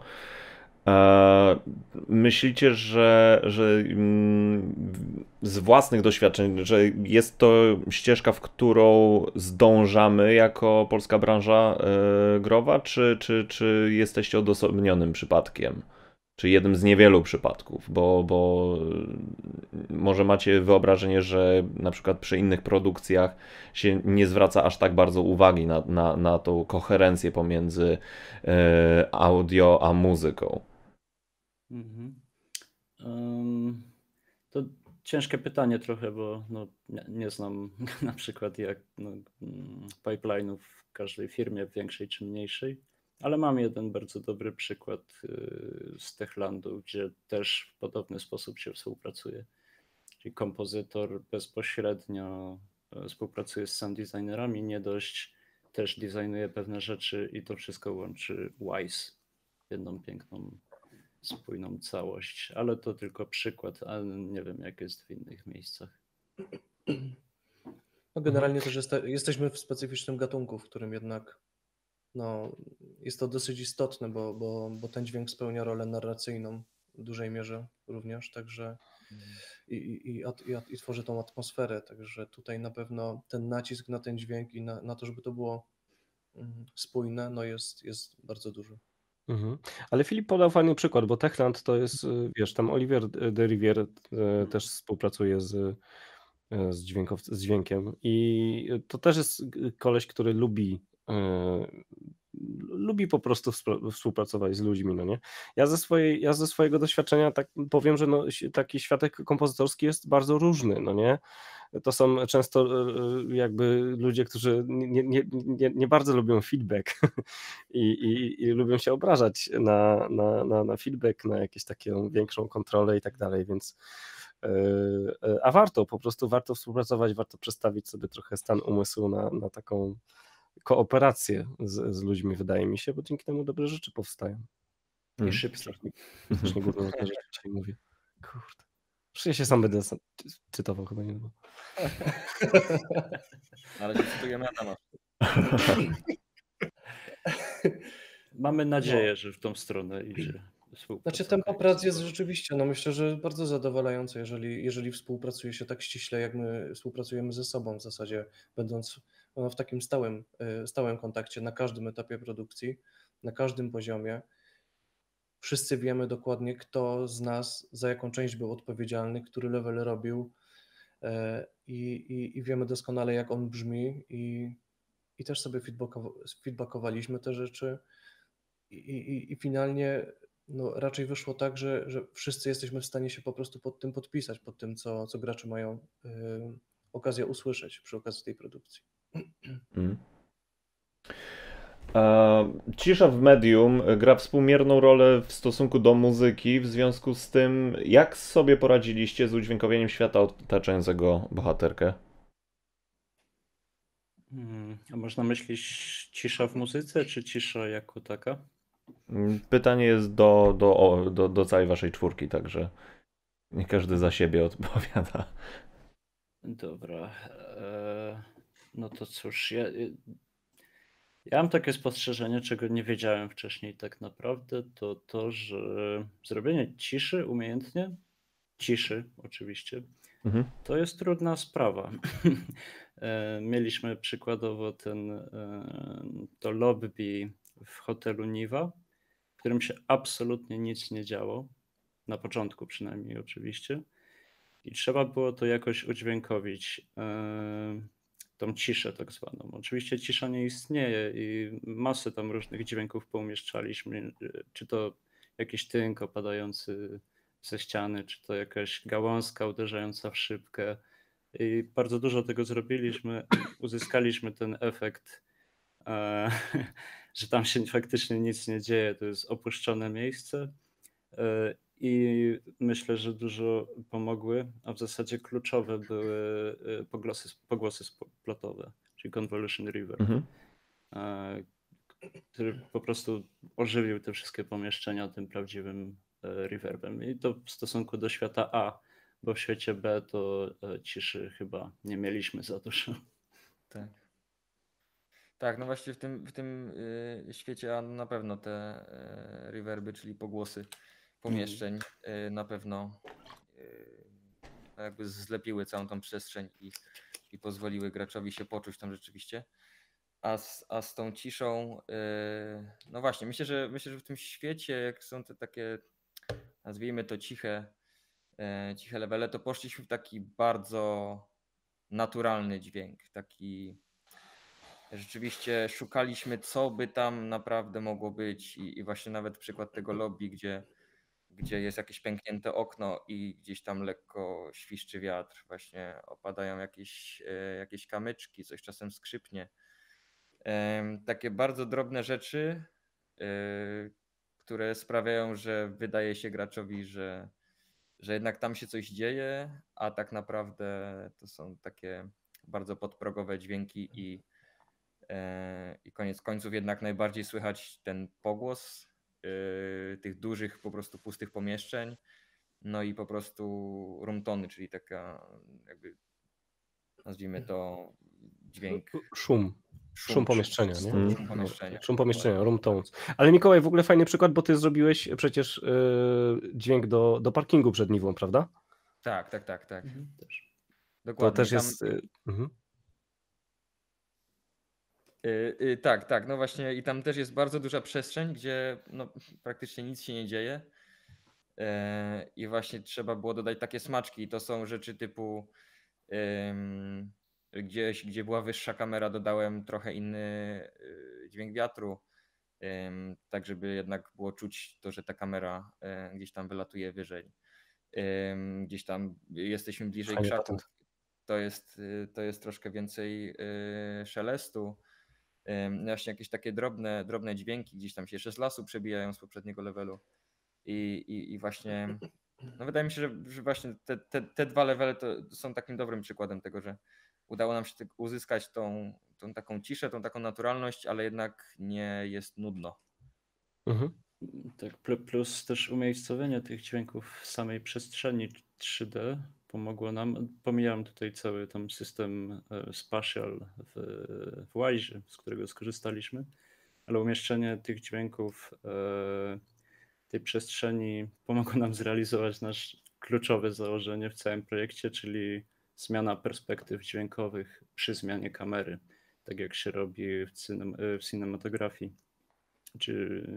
Myślicie, że, że z własnych doświadczeń, że jest to ścieżka, w którą zdążamy jako polska branża growa, czy, czy, czy jesteście odosobnionym przypadkiem? Czy jednym z niewielu przypadków, bo, bo może macie wyobrażenie, że na przykład przy innych produkcjach się nie zwraca aż tak bardzo uwagi na, na, na tą koherencję pomiędzy e, audio a muzyką. Mhm. Um, to ciężkie pytanie trochę, bo no, nie, nie znam na przykład jak no, pipeline'ów w każdej firmie, większej czy mniejszej. Ale mam jeden bardzo dobry przykład z Techlandu, gdzie też w podobny sposób się współpracuje. Czyli kompozytor bezpośrednio współpracuje z sound designerami, nie dość też designuje pewne rzeczy i to wszystko łączy Wise w jedną piękną, spójną całość. Ale to tylko przykład, a nie wiem jak jest w innych miejscach. No generalnie też jest, jesteśmy w specyficznym gatunku, w którym jednak no, jest to dosyć istotne, bo, bo, bo ten dźwięk spełnia rolę narracyjną w dużej mierze również, także i, i, i, i, i tworzy tą atmosferę, także tutaj na pewno ten nacisk na ten dźwięk i na, na to, żeby to było spójne, no jest, jest bardzo duży. Mhm. Ale Filip podał fajny przykład, bo Techland to jest, wiesz, tam Olivier de Rivière też współpracuje z, z, dźwiękow, z dźwiękiem i to też jest koleś, który lubi lubi po prostu współpracować z ludźmi, no nie? Ja ze, swojej, ja ze swojego doświadczenia tak powiem, że no, taki światek kompozytorski jest bardzo różny, no nie? To są często jakby ludzie, którzy nie, nie, nie, nie bardzo lubią feedback i, i, i lubią się obrażać na, na, na, na feedback, na jakąś taką większą kontrolę i tak dalej, więc a warto, po prostu warto współpracować, warto przestawić sobie trochę stan umysłu na, na taką kooperację z, z ludźmi, wydaje mi się, bo dzięki temu dobre rzeczy powstają. I szybko. Strasznie gówno te rzeczy dzisiaj mówię. Kurde. Przecież ja się sam będę cytował chyba nie było. Ale nie cytujemy Adama. Mamy nadzieję, no. że w tą stronę idzie. Znaczy tempo pracy jest rzeczywiście, no myślę, że bardzo zadowalające, jeżeli, jeżeli współpracuje się tak ściśle, jak my współpracujemy ze sobą w zasadzie, będąc no, w takim stałym, stałym kontakcie na każdym etapie produkcji, na każdym poziomie. Wszyscy wiemy dokładnie, kto z nas za jaką część był odpowiedzialny, który level robił i, i, i wiemy doskonale, jak on brzmi i, i też sobie feedbackowaliśmy te rzeczy i, i, i finalnie no, raczej wyszło tak, że, że wszyscy jesteśmy w stanie się po prostu pod tym podpisać, pod tym, co, co gracze mają y, okazję usłyszeć przy okazji tej produkcji. Mm. Cisza w medium gra współmierną rolę w stosunku do muzyki, w związku z tym jak sobie poradziliście z udźwiękowieniem świata otaczającego bohaterkę? Hmm, a można myśleć cisza w muzyce, czy cisza jako taka? Pytanie jest do, do, do, do całej waszej czwórki, także nie każdy za siebie odpowiada. Dobra. No to cóż, ja, ja mam takie spostrzeżenie, czego nie wiedziałem wcześniej tak naprawdę, to to, że zrobienie ciszy umiejętnie, ciszy oczywiście, mhm. to jest trudna sprawa. Mieliśmy przykładowo ten, to lobby w hotelu Niwa, w którym się absolutnie nic nie działo, na początku przynajmniej oczywiście, i trzeba było to jakoś udźwiękowić, tą ciszę tak zwaną. Oczywiście cisza nie istnieje i masę tam różnych dźwięków poumieszczaliśmy, czy to jakiś tynk opadający ze ściany, czy to jakaś gałązka uderzająca w szybkę. I bardzo dużo tego zrobiliśmy, uzyskaliśmy ten efekt, e, że tam się faktycznie nic nie dzieje, to jest opuszczone miejsce. E, i myślę, że dużo pomogły, a w zasadzie kluczowe były y, pogłosy, pogłosy splotowe, czyli convolution reverb, Mhm. e, który po prostu ożywił te wszystkie pomieszczenia tym prawdziwym e, reverbem. I to w stosunku do świata A, bo w świecie B to e, ciszy chyba nie mieliśmy za dużo. Tak. Tak, no właśnie w tym, w tym y, świecie a na pewno te y, reverby, czyli pogłosy pomieszczeń y, na pewno y, no jakby zlepiły całą tą przestrzeń i, i pozwoliły graczowi się poczuć tam rzeczywiście. A z, a z tą ciszą, y, no właśnie, myślę, że myślę, że w tym świecie, jak są te takie, nazwijmy to ciche, y, ciche levele, to poszliśmy w taki bardzo naturalny dźwięk, taki rzeczywiście szukaliśmy, co by tam naprawdę mogło być i, i właśnie nawet przykład tego lobby, gdzie, gdzie jest jakieś pęknięte okno i gdzieś tam lekko świszczy wiatr, właśnie opadają jakieś, e, jakieś kamyczki, coś czasem skrzypnie. Em, Takie bardzo drobne rzeczy, e, które sprawiają, że wydaje się graczowi, że, że jednak tam się coś dzieje, a tak naprawdę to są takie bardzo podprogowe dźwięki i E, I koniec końców jednak najbardziej słychać ten pogłos e, tych dużych po prostu pustych pomieszczeń, no i po prostu roomtony, czyli taka jakby nazwijmy to dźwięk, Szum. Szum szum, pomieszczenia, szum, nie? Mm. szum pomieszczenia. Szum pomieszczenia, room Dokładnie. tones. Ale Mikołaj, w ogóle fajny przykład, bo ty zrobiłeś przecież yy, dźwięk do, do parkingu przed Niwą, prawda? Tak, tak, tak, tak. Mhm, też. To Dokładnie. też Tam, jest... Yy, mhm. y, y, tak, tak, no właśnie i tam też jest bardzo duża przestrzeń, gdzie no, praktycznie nic się nie dzieje. E, I właśnie trzeba było dodać takie smaczki. I to są rzeczy typu ym, gdzieś, gdzie była wyższa kamera, dodałem trochę inny y, dźwięk wiatru, ym, tak żeby jednak było czuć to, że ta kamera y, gdzieś tam wylatuje wyżej. Ym, Gdzieś tam jesteśmy bliżej Fajny krzaków. patent. To jest, y, to jest troszkę więcej y, szelestu. Ym, Właśnie jakieś takie drobne, drobne dźwięki gdzieś tam się jeszcze z lasu przebijają z poprzedniego levelu. I, i, i właśnie, no wydaje mi się, że, że właśnie te, te, te dwa levele to są takim dobrym przykładem tego, że udało nam się tak uzyskać tą, tą taką ciszę, tą taką naturalność, ale jednak nie jest nudno. Mhm. Tak, pl- plus też umiejscowienie tych dźwięków w samej przestrzeni trzy D pomogło nam. Pomijam tutaj cały tam system e, spatial w, w Wise, z którego skorzystaliśmy, ale umieszczenie tych dźwięków e, tej przestrzeni pomogło nam zrealizować nasz kluczowe założenie w całym projekcie, czyli zmiana perspektyw dźwiękowych przy zmianie kamery, tak jak się robi w, cinem- w cinematografii. Czy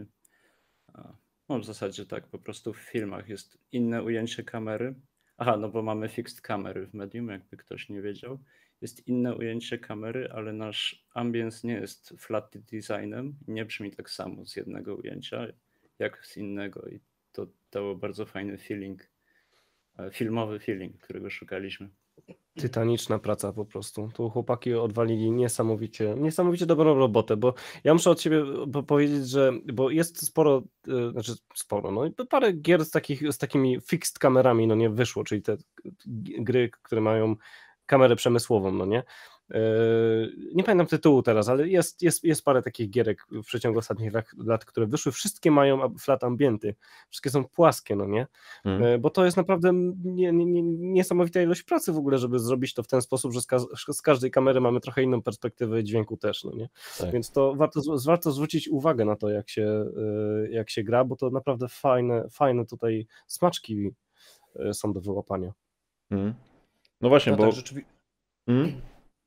a, no w zasadzie tak, po prostu w filmach jest inne ujęcie kamery. Aha, no bo mamy fixed kamery w medium, jakby ktoś nie wiedział. Jest inne ujęcie kamery, ale nasz ambience nie jest flat designem i nie brzmi tak samo z jednego ujęcia jak z innego i to dało bardzo fajny feeling, e, filmowy feeling, którego szukaliśmy. Tytaniczna praca po prostu. Tu chłopaki odwalili niesamowicie, niesamowicie dobrą robotę, bo ja muszę od siebie po- powiedzieć, że bo jest sporo, e, znaczy sporo, no i parę gier z, takich, z takimi fixed kamerami, no nie wyszło, czyli te g- gry, które mają kamerę przemysłową, no nie. E, Nie pamiętam tytułu teraz, ale jest, jest, jest parę takich gierek w przeciągu ostatnich lat, lat, które wyszły. Wszystkie mają ab- flat ambienty, wszystkie są płaskie, no nie. Mm. E, Bo to jest naprawdę nie, nie, nie, niesamowita ilość pracy w ogóle, żeby zrobić to w ten sposób, że z, ka- z każdej kamery mamy trochę inną perspektywę dźwięku też, no nie? Tak. Więc to warto, z- warto zwrócić uwagę na to, jak się, e, jak się gra, bo to naprawdę fajne, fajne tutaj smaczki e, są do wyłapania. Mm. No właśnie, No bo... tak, rzeczywi- Mm?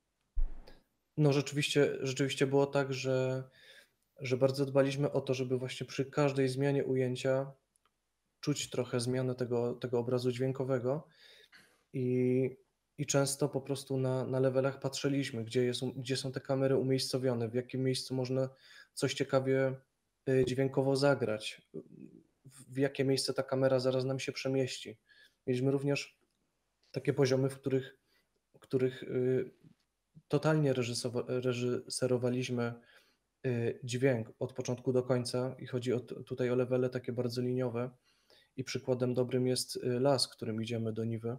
no rzeczywiście, rzeczywiście było tak, że, że bardzo dbaliśmy o to, żeby właśnie przy każdej zmianie ujęcia czuć trochę zmianę tego, tego obrazu dźwiękowego i, i często po prostu na, na levelach patrzyliśmy, gdzie, jest, gdzie są te kamery umiejscowione, w jakim miejscu można coś ciekawie y, dźwiękowo zagrać, w, w jakie miejsce ta kamera zaraz nam się przemieści. Mieliśmy również takie poziomy, w których, w których y, totalnie reżysowa- reżyserowaliśmy y, dźwięk od początku do końca i chodzi o, t- tutaj o levele takie bardzo liniowe I przykładem dobrym jest las, którym idziemy do Niwy,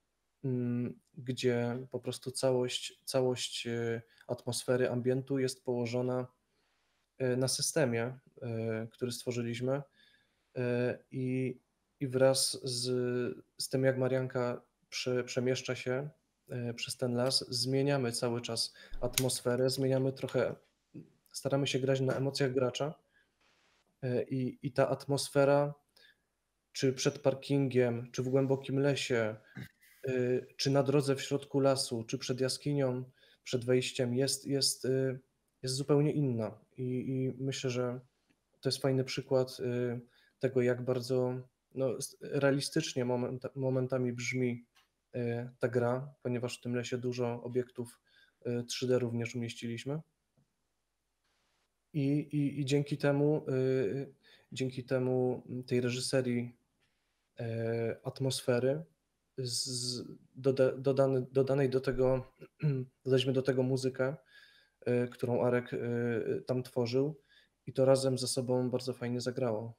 gdzie po prostu całość, całość atmosfery, ambientu jest położona na systemie, który stworzyliśmy i, i wraz z, z tym, jak Marianka prze, przemieszcza się przez ten las, zmieniamy cały czas atmosferę, zmieniamy trochę, staramy się grać na emocjach gracza i, i ta atmosfera, czy przed parkingiem, czy w głębokim lesie, czy na drodze w środku lasu, czy przed jaskinią, przed wejściem, jest, jest, jest zupełnie inna. I, I myślę, że to jest fajny przykład tego, jak bardzo no, realistycznie moment, momentami brzmi ta gra, ponieważ w tym lesie dużo obiektów trzy D również umieściliśmy. I, i, i dzięki temu, dzięki temu tej reżyserii atmosfery, z, doda, dodany, dodanej do tego, dodaliśmy do tego muzykę, którą Arek tam tworzył i to razem ze sobą bardzo fajnie zagrało.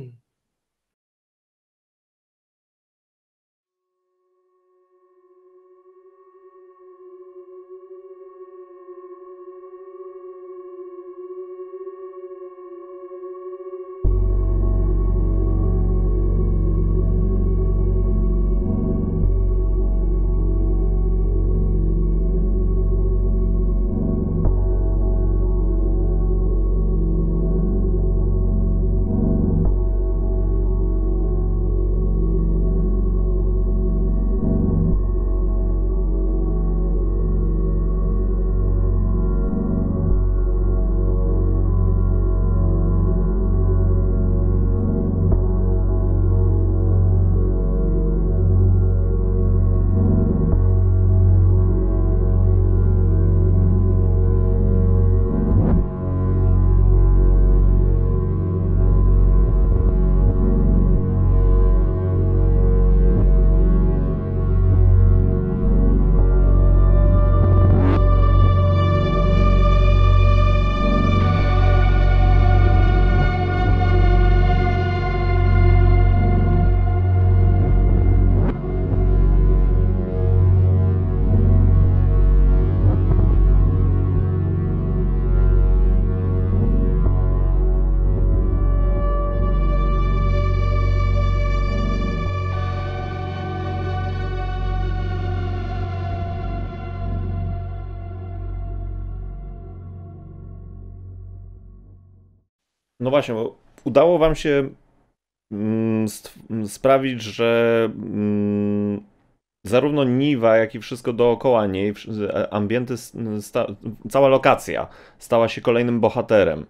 No właśnie, bo udało wam się mm, sprawić, że mm, zarówno Niwa, jak i wszystko dookoła niej, ambienty, sta, cała lokacja stała się kolejnym bohaterem.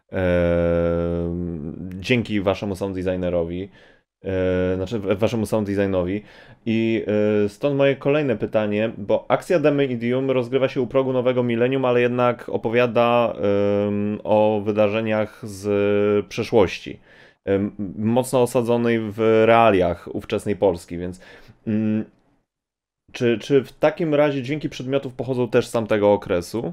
E, dzięki waszemu sound designerowi, e, znaczy waszemu sound designowi. I e, stąd moje kolejne pytanie, bo akcja The Medium rozgrywa się u progu nowego milenium, ale jednak opowiada e, o wydarzeniach z przeszłości. E, mocno osadzonej w realiach ówczesnej Polski, więc mm, czy, czy w takim razie dźwięki przedmiotów pochodzą też z tamtego okresu?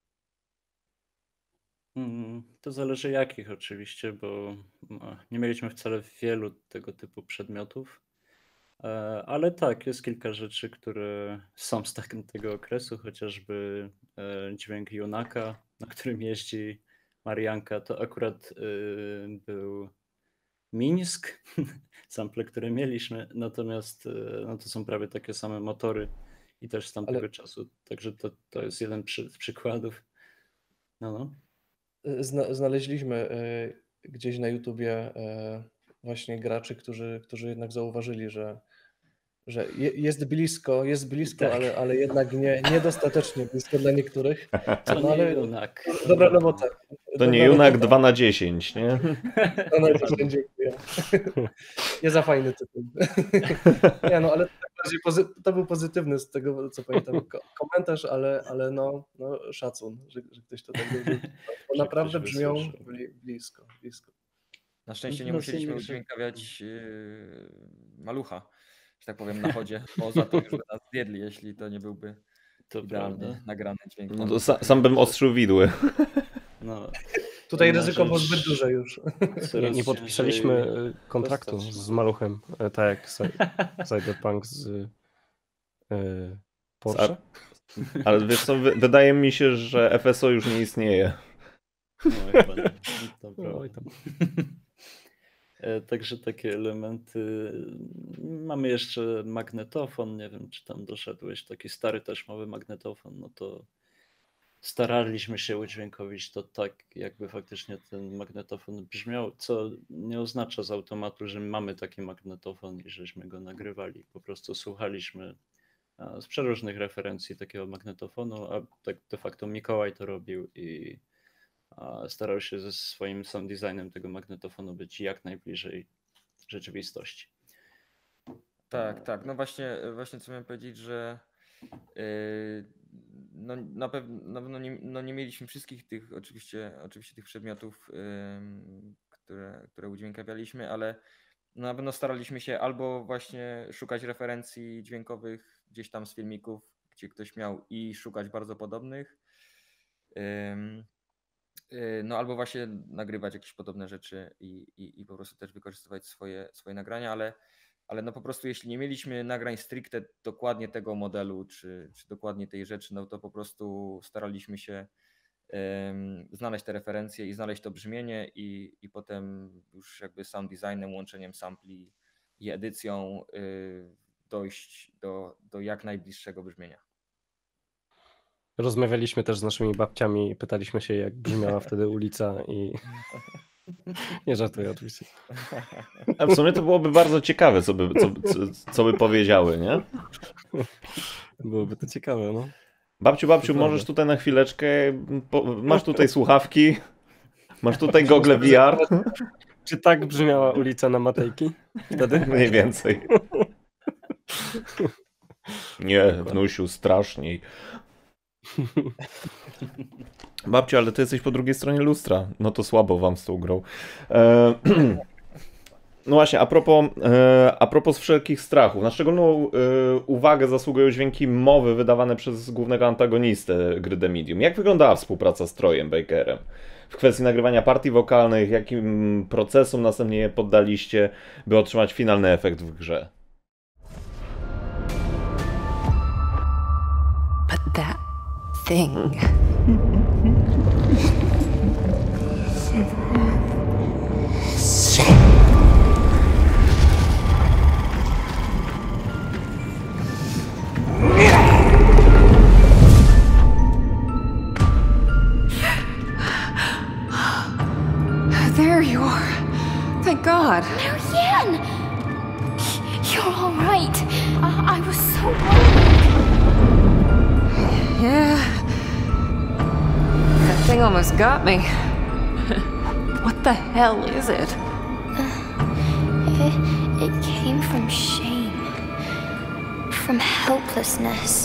To zależy jakich oczywiście, bo nie mieliśmy wcale wielu tego typu przedmiotów, ale tak, jest kilka rzeczy, które są z tego okresu, chociażby dźwięk Junaka, na którym jeździ Marianka, to akurat był Mińsk, sample, które mieliśmy, natomiast no, to są prawie takie same motory i też z tamtego ale... czasu, także to, to jest jeden przy, z przykładów. No, no. Zna, znaleźliśmy y, gdzieś na YouTubie y, właśnie graczy, którzy, którzy jednak zauważyli, że, że je, jest blisko, jest blisko, tak. ale, ale jednak nie, niedostatecznie blisko dla niektórych. To no, nie ale... Junak. Dobra robota. To Dobra nie Junak robota. dwa na dziesięć, nie? dwa na dziesięć, dziękuję. Nie za fajny tytuł. Nie no, ale to, to był pozytywny z tego, co pamiętam, komentarz, ale, ale no, no szacun, że, że ktoś to tak robił. Bo naprawdę brzmią blisko, blisko. Na szczęście nie musieliśmy udźwiękawiać yy, malucha, że tak powiem, na chodzie, bo za to już by nas zjedli, jeśli to nie byłby to idealny nagrany dźwięk. No to sa, sam bym ostrzył widły. No. Tutaj Inna ryzyko było rzecz- zbyt duże już. Nie, Coraz nie podpisaliśmy ciężej e, kontraktu dostać. z Maluchem, e, tak jak Cy- Cyberpunk z e, Porsche. Ale wiesz co, wy- wydaje mi się, że F S O już nie istnieje. No, chyba nie. Dobra. Oj tam. E, Także takie elementy. Mamy jeszcze magnetofon, nie wiem czy tam doszedłeś, taki stary też mały magnetofon, no to staraliśmy się udźwiękowić to tak, jakby faktycznie ten magnetofon brzmiał, co nie oznacza z automatu, że mamy taki magnetofon i żeśmy go nagrywali. Po prostu słuchaliśmy a, z przeróżnych referencji takiego magnetofonu, a tak de facto Mikołaj to robił i a, starał się ze swoim sound designem tego magnetofonu być jak najbliżej rzeczywistości. Tak, tak. No właśnie, właśnie co miałem powiedzieć, że yy, no, na pewno, na pewno nie, no nie mieliśmy wszystkich tych oczywiście, oczywiście tych przedmiotów, yy, które, które udźwiękawialiśmy, ale na pewno staraliśmy się albo właśnie szukać referencji dźwiękowych gdzieś tam z filmików, gdzie ktoś miał i szukać bardzo podobnych. Yy, yy, no albo właśnie nagrywać jakieś podobne rzeczy i, i, i po prostu też wykorzystywać swoje, swoje nagrania, ale Ale no po prostu jeśli nie mieliśmy nagrań stricte dokładnie tego modelu, czy, czy dokładnie tej rzeczy, no to po prostu staraliśmy się um, znaleźć te referencje i znaleźć to brzmienie i, i potem już jakby sound designem, łączeniem sampli i edycją y, dojść do, do jak najbliższego brzmienia. Rozmawialiśmy też z naszymi babciami i pytaliśmy się, jak brzmiała wtedy ulica i... Nie żartuję oczywiście. A w sumie to byłoby bardzo ciekawe, co by, co, co, co by powiedziały, nie? Byłoby to ciekawe, no. Babciu, babciu, To możesz prawda. tutaj na chwileczkę, po, masz tutaj słuchawki, masz tutaj gogle V R, Czy tak brzmiała ulica na Matejki wtedy? mniej więcej. Nie, wnusiu, straszniej. Babciu, ale ty jesteś po drugiej stronie lustra. No to słabo wam z tą grą. E, no właśnie, a propos, e, a propos wszelkich strachów. Na szczególną e, uwagę zasługują dźwięki mowy wydawane przez głównego antagonistę gry The Medium. Jak wyglądała współpraca z Trojem Bakerem? W kwestii nagrywania partii wokalnych, jakim procesom następnie je poddaliście, by otrzymać finalny efekt w grze? But that thing. There you are. Thank God. Marianne! You're all right. I, I was so worried. Yeah. That thing almost got me. What the hell is it? It, it came from shame, from helplessness,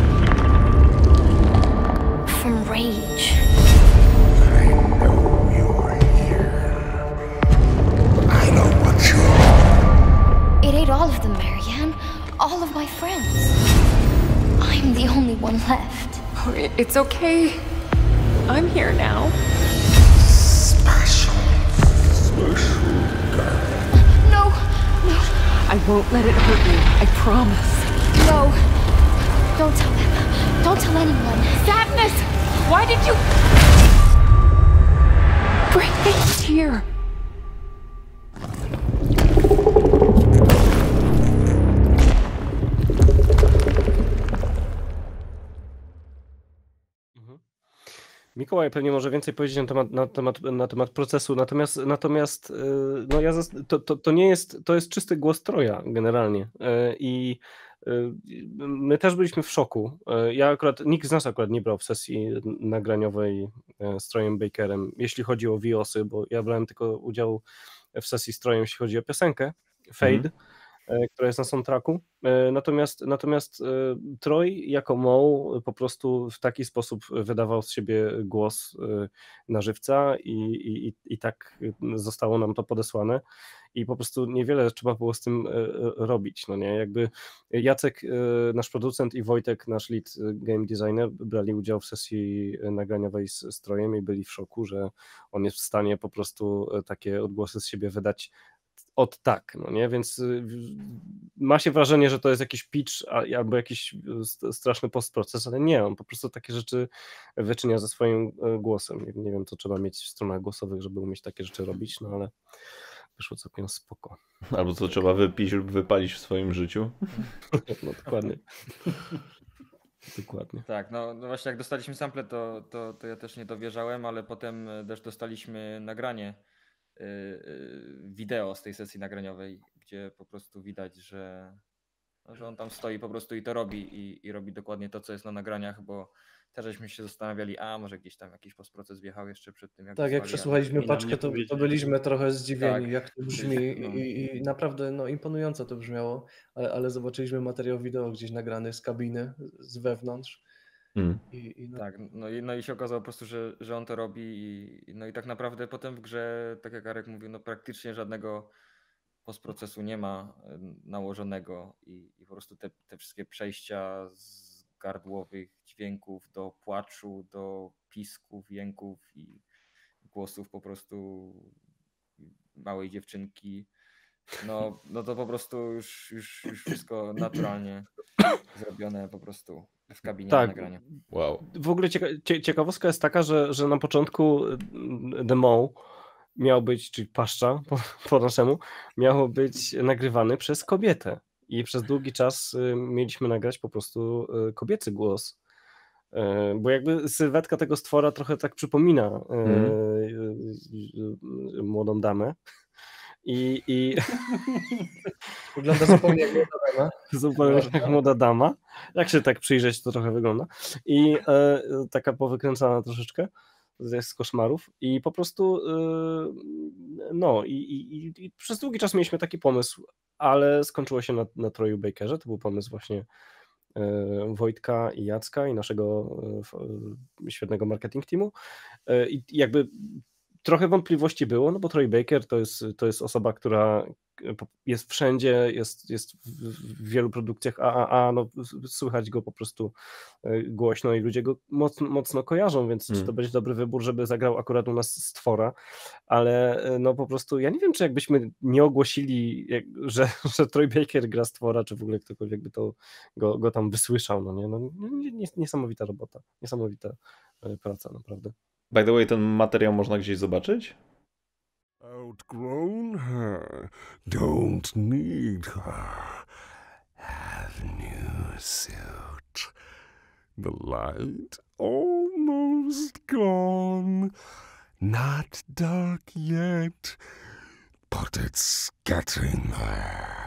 from rage. I know you're here. I know what you're. It ate all of them, Marianne. All of my friends. I'm the only one left. Oh, it- It's okay. I'm here now. Special. Special girl. No, no, I won't let it hurt you. I promise. no. Don't tell them. Don't tell anyone. Sadness! Why did you bring me here? Mikołaj pewnie może więcej powiedzieć na temat, na temat, na temat procesu, natomiast, natomiast yy, no ja zas- to, to, to nie jest, to jest czysty głos Troja generalnie yy, i yy, my też byliśmy w szoku. Yy, ja akurat, nikt z nas akurat nie brał w sesji nagraniowej yy, z Trojem Bakerem, jeśli chodzi o wiosy, bo ja brałem tylko udział w sesji z Trojem, jeśli chodzi o piosenkę Fade. Mhm. e, która jest na soundtracku. E, Natomiast, natomiast e, Troy jako Moe po prostu w taki sposób wydawał z siebie głos e, na żywca i, i, i- i tak zostało nam to podesłane. I po prostu niewiele trzeba było z tym e, e, robić, no nie? Jakby Jacek, e, nasz producent i Wojtek, nasz lead game designer, brali udział w sesji nagraniowej z, z Trojem i byli w szoku, że on jest w stanie po prostu e, takie odgłosy z siebie wydać od tak, no nie? Więc y, w- ma się wrażenie, że to jest jakiś pitch a- albo jakiś y, st- straszny postproces, ale nie, on po prostu takie rzeczy wyczynia ze swoim y, głosem. Nie, nie wiem, co trzeba mieć w stronach głosowych, żeby umieć takie rzeczy robić, no ale wyszło całkiem spoko. Albo co trzeba wypić lub wypalić w swoim życiu. No dokładnie. Dokładnie. Tak, no, no właśnie jak dostaliśmy sample, to, to, to ja też nie dowierzałem, ale potem e, też dostaliśmy nagranie, y, y, wideo z tej sesji nagraniowej, gdzie po prostu widać, że, no, że on tam stoi po prostu i to robi i, i robi dokładnie to, co jest na nagraniach, bo też żeśmy się zastanawiali, a może gdzieś tam jakiś postproces wjechał jeszcze przed tym, jak Tak, jak wysłali, ale przesłuchaliśmy I nam paczkę, nie to, to powiedzieli. byliśmy trochę zdziwieni, Tak, jak to brzmi byliśmy, no. i, i naprawdę no, imponująco to brzmiało, ale, ale zobaczyliśmy materiał wideo gdzieś nagrany z kabiny, z wewnątrz Mm. i, i no, Tak, no i, no i się okazało po prostu, że, że on to robi i, no i tak naprawdę potem w grze, tak jak Arek mówił, no praktycznie żadnego postprocesu nie ma e, nałożonego i, i po prostu te, te wszystkie przejścia z gardłowych dźwięków do płaczu, do pisków, jęków i głosów po prostu małej dziewczynki, no, no to po prostu już, już, już wszystko naturalnie zrobione po prostu w kabinie Tak. nagrania. Wow. W ogóle cieka cie ciekawostka jest taka, że, że na początku y, The Moe miał być, czyli paszcza po, po naszemu, miało być nagrywany przez kobietę. I przez długi czas y, mieliśmy nagrać po prostu y, kobiecy głos. Y, Bo jakby sylwetka tego stwora trochę tak przypomina y, Mhm. y, y, młodą damę. I, i wygląda zupełnie jak Młodana. zupełnie jak młoda dama. Jak się tak przyjrzeć, to trochę wygląda. I e, taka powykręcana troszeczkę z, z koszmarów. I po prostu e, no i, i, i- i przez długi czas mieliśmy taki pomysł, ale skończyło się na, na Troju Bakerze. To był pomysł właśnie e, Wojtka i Jacka i naszego e, f- e, świetnego marketing teamu. E, I jakby trochę wątpliwości było, no bo Troy Baker to jest, to jest osoba, która jest wszędzie, jest, jest w w wielu produkcjach A A A, no słychać go po prostu e, głośno i ludzie go mocno, mocno kojarzą, więc czy to Mm. będzie dobry wybór, żeby zagrał akurat u nas stwora, ale e, no po prostu ja nie wiem, czy jakbyśmy nie ogłosili, jak, że, że Troy Baker gra stwora, czy w ogóle ktokolwiek by to go, go tam wysłyszał, no nie, no nie- nie- niesamowita robota, niesamowita e, praca, naprawdę. By the way, ten materiał można gdzieś zobaczyć? Outgrown her. Don't need her. Have new suit. The light almost gone. Not dark yet, but it's getting there.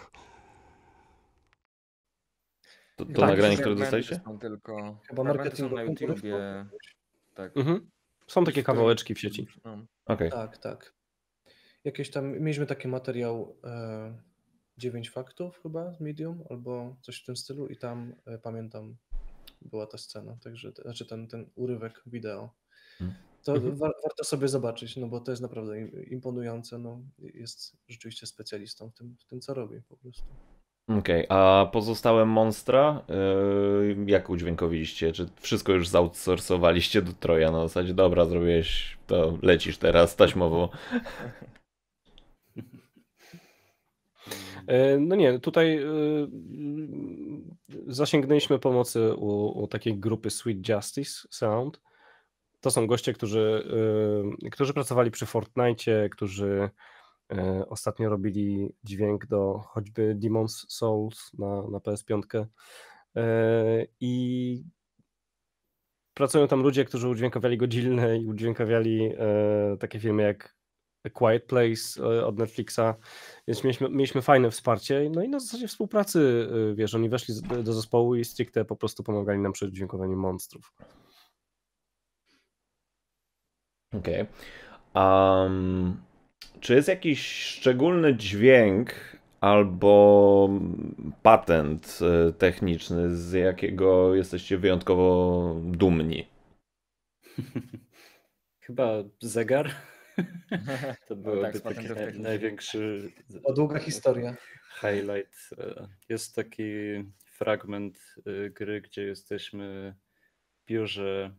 To, to Tak, nagranie, że które Fragmenty dostaliście? są tylko, Chyba fragmenty są na marketingowy YouTubie. Tak. Mhm. Są takie Z których- kawałeczki w sieci. No. Okej. Tak, tak. Jakieś tam, mieliśmy taki materiał e, dziewięć faktów chyba z Medium, albo coś w tym stylu i tam e, pamiętam była ta scena, także, znaczy ten, ten urywek wideo. Mhm. To Mhm. wa warto sobie zobaczyć, no bo to jest naprawdę im- imponujące, no jest rzeczywiście specjalistą w tym, w tym co robi po prostu. Okej, a pozostałe monstra, yy, jak udźwiękowiliście? Czy wszystko już zoutsourcowaliście do Troja na zasadzie, dobra, zrobiłeś, to lecisz teraz taśmowo? E, No nie, tutaj e, zasięgnęliśmy pomocy u, u takiej grupy Sweet Justice Sound. To są goście, którzy, e, którzy pracowali przy Fortnite, którzy e, ostatnio robili dźwięk do choćby Demon's Souls na, na P S pięć. E, I pracują tam ludzie, którzy udźwiękawiali Godzillę i udźwiękawiali e, takie filmy jak A Quiet Place e, od Netflixa, więc mieliśmy, mieliśmy fajne wsparcie, no i na zasadzie współpracy, e, wiesz, oni weszli z- do zespołu i stricte po prostu pomagali nam przy dźwiękowaniu monstrów. Okej. Um, czy jest jakiś szczególny dźwięk albo patent e, techniczny, z jakiego jesteście wyjątkowo dumni? Chyba zegar. To No byłoby tak, z taki patentów naj- technicznych. największy To długa historia. highlight. E, Jest taki fragment e, gry, gdzie jesteśmy w biurze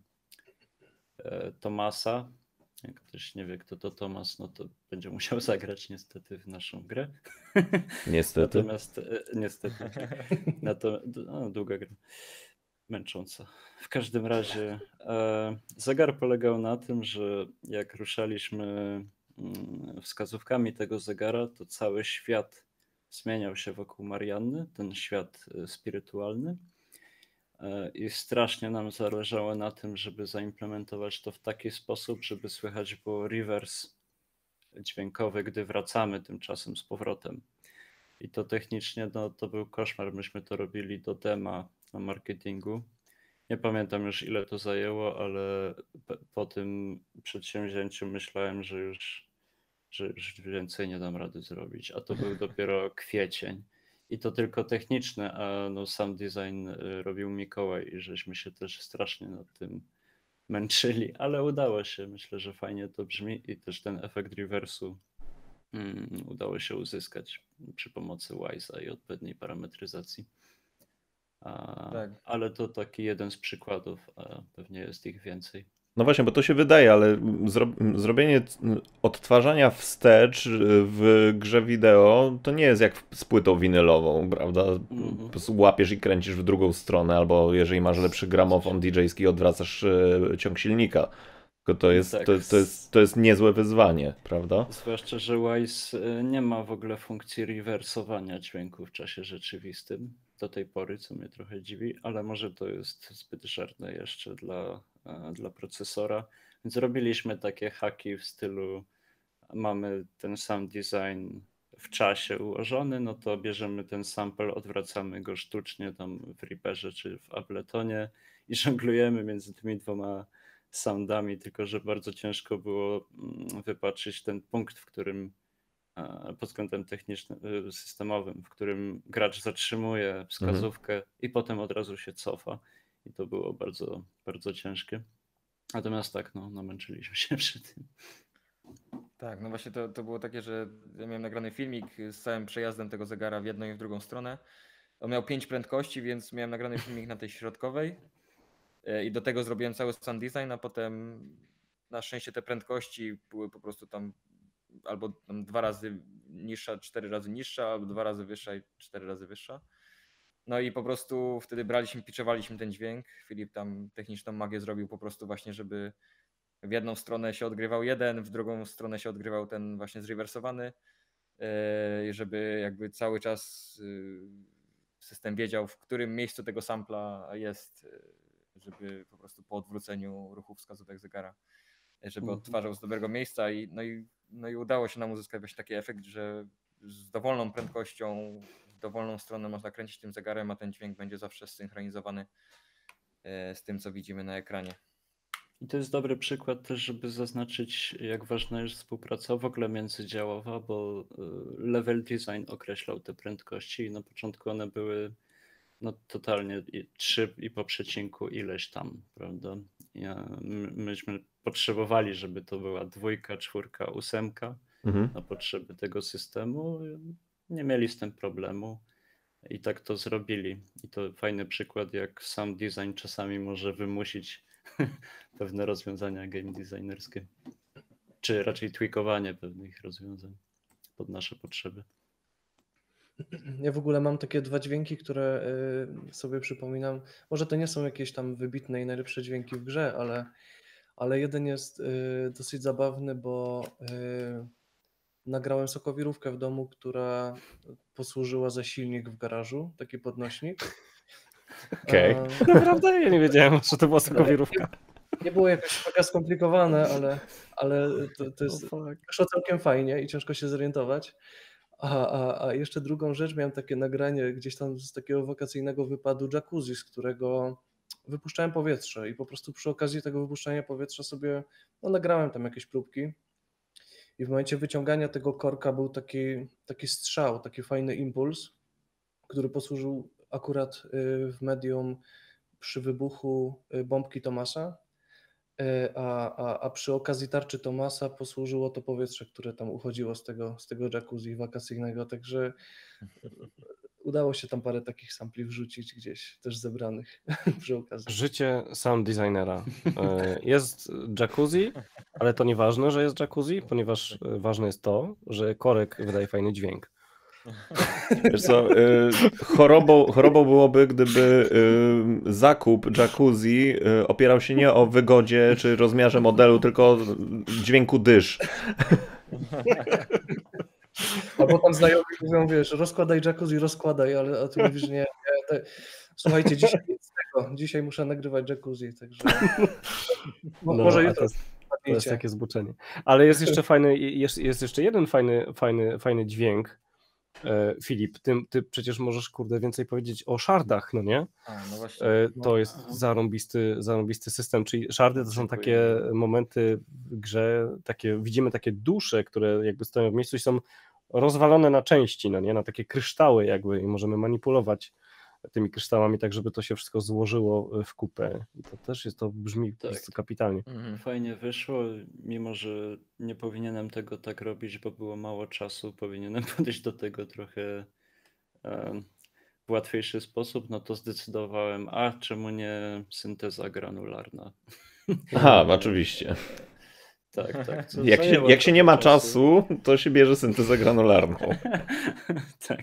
e, Tomasa. Jak ktoś nie wie, kto to Tomas, no to będzie musiał zagrać niestety w naszą grę. Niestety. Natomiast e, niestety. Na to, no, długa gra. Męcząca. W każdym razie e, zegar polegał na tym, że jak ruszaliśmy mm, wskazówkami tego zegara, to cały świat zmieniał się wokół Marianny, ten świat e, spirytualny. E, I strasznie nam zależało na tym, żeby zaimplementować to w taki sposób, żeby słychać było reverse dźwiękowy, gdy wracamy tymczasem z powrotem. I to technicznie no, to był koszmar. Myśmy to robili do dema na marketingu. Nie pamiętam już ile to zajęło, ale p- po tym przedsięwzięciu myślałem, że już, że już więcej nie dam rady zrobić. A to był dopiero kwiecień. I to tylko techniczne, a no, sam design y, robił Mikołaj i żeśmy się też strasznie nad tym męczyli, ale udało się. Myślę, że fajnie to brzmi i też ten efekt rewersu mm, udało się uzyskać przy pomocy Wise'a i odpowiedniej parametryzacji. A, Tak. Ale to taki jeden z przykładów, a pewnie jest ich więcej. No właśnie, bo to się wydaje, ale zro zrobienie c- odtwarzania wstecz w grze wideo to nie jest jak z płytą winylową, prawda? Po prostu łapiesz i kręcisz w drugą stronę, albo jeżeli masz lepszy gramofon didżejski, odwracasz e, ciąg silnika. Tylko to jest, Tak, to, to, jest, to jest niezłe wyzwanie, prawda? Zwłaszcza, że Wise y, nie ma w ogóle funkcji rewersowania dźwięku w czasie rzeczywistym do tej pory, co mnie trochę dziwi, ale może to jest zbyt żadne jeszcze dla, e, dla procesora. Więc robiliśmy takie haki w stylu mamy ten sam design w czasie ułożony, no to bierzemy ten sample, odwracamy go sztucznie tam w Reaperze czy w Abletonie i żonglujemy między tymi dwoma soundami, tylko że bardzo ciężko było mm, wypatrzyć ten punkt, w którym e, pod względem technicznym, e, systemowym, w którym gracz zatrzymuje wskazówkę i potem od razu się cofa. I to było bardzo, bardzo ciężkie. Natomiast tak, no, namęczyliśmy się przy tym. Tak, no właśnie to, to było takie, że ja miałem nagrany filmik z całym przejazdem tego zegara w jedną i w drugą stronę. On miał pięć prędkości, więc miałem nagrany filmik na tej środkowej e, i do tego zrobiłem cały sound design, a potem na szczęście te prędkości były po prostu tam albo tam dwa razy niższa, cztery razy niższa, albo dwa razy wyższa i cztery razy wyższa. No i po prostu wtedy braliśmy, pitchowaliśmy ten dźwięk. Filip tam techniczną magię zrobił po prostu właśnie, żeby w jedną stronę się odgrywał jeden, w drugą stronę się odgrywał ten właśnie zrewersowany, yy, żeby jakby cały czas yy, system wiedział, w którym miejscu tego sampla jest, yy, żeby po prostu po odwróceniu ruchu wskazówek zegara, żeby Mhm. odtwarzał z dobrego miejsca i no, i no i udało się nam uzyskać właśnie taki efekt, że z dowolną prędkością, w dowolną stronę można kręcić tym zegarem, a ten dźwięk będzie zawsze zsynchronizowany yy, z tym, co widzimy na ekranie. I to jest dobry przykład też, żeby zaznaczyć, jak ważna jest współpraca w ogóle międzydziałowa, bo y, level design określał te prędkości i na początku one były no, totalnie i- trzy i po przecinku ileś tam, prawda? Ja, my, myśmy potrzebowali, żeby to była dwójka, czwórka, ósemka Mhm. na potrzeby tego systemu. Nie mieli z tym problemu i tak to zrobili. I to fajny przykład, jak sam design czasami może wymusić pewne rozwiązania game designerskie, czy raczej tweakowanie pewnych rozwiązań pod nasze potrzeby. Ja w ogóle mam takie dwa dźwięki, które y, sobie przypominam. Może to nie są jakieś tam wybitne i najlepsze dźwięki w grze, ale, ale jeden jest y, dosyć zabawny, bo y, nagrałem sokowirówkę w domu, która posłużyła za silnik w garażu, taki podnośnik. Okej. A, Naprawdę? Ja nie wiedziałem, że to była sokowirówka. nie było jakoś mega skomplikowane, ale, ale to, to jest, Oh, fuck. wyszło całkiem fajnie i ciężko się zorientować. A, a, a jeszcze drugą rzecz, miałem takie nagranie gdzieś tam z takiego wakacyjnego wypadu jacuzzi, z którego wypuszczałem powietrze i po prostu przy okazji tego wypuszczania powietrza sobie no, nagrałem tam jakieś próbki i w momencie wyciągania tego korka był taki, taki strzał, taki fajny impuls, który posłużył akurat y, w medium przy wybuchu y, bombki Thomasa, y, a, a, a przy okazji tarczy Thomasa posłużyło to powietrze, które tam uchodziło z tego, z tego jacuzzi wakacyjnego, także udało się tam parę takich sampli wrzucić gdzieś też zebranych przy okazji. Życie sound designera. E, Jest jacuzzi, ale to nieważne, że jest jacuzzi, ponieważ e, ważne jest to, że korek wydaje fajny dźwięk. Wiesz co, y, chorobą, chorobą byłoby, gdyby y, zakup jacuzzi y, opierał się nie o wygodzie czy rozmiarze modelu, tylko o dźwięku dysz. Albo tam znajomi mówią, wiesz, rozkładaj jacuzzi, rozkładaj, ale a ty mówisz, nie, nie te... słuchajcie, dzisiaj nic z tego, dzisiaj muszę nagrywać jacuzzi, także no, No, może a jutro to jest, to jest wpadnijcie. takie zbuczenie. Ale jest jeszcze fajny, jest, jest jeszcze jeden fajny, fajny, fajny dźwięk. E, Filip, ty, ty przecież możesz, kurde, więcej powiedzieć o shardach, no nie? A, no właśnie. E, No. To jest zarąbisty, zarąbisty system, czyli shardy to są Dziękuję. takie momenty w grze, takie, widzimy takie dusze, które jakby stoją w miejscu i są rozwalone na części, no nie? Na takie kryształy jakby i możemy manipulować tymi kryształami tak, żeby to się wszystko złożyło w kupę. I to też jest, to brzmi po Tak. prostu kapitalnie. Mhm. Fajnie wyszło, mimo że nie powinienem tego tak robić, bo było mało czasu, powinienem podejść do tego trochę em, w łatwiejszy sposób, no to zdecydowałem, a czemu nie synteza granularna? Aha, oczywiście. Tak, tak. co Jak się, zajęło jak się trochę nie ma czasu, to się bierze syntezę granularną. Tak.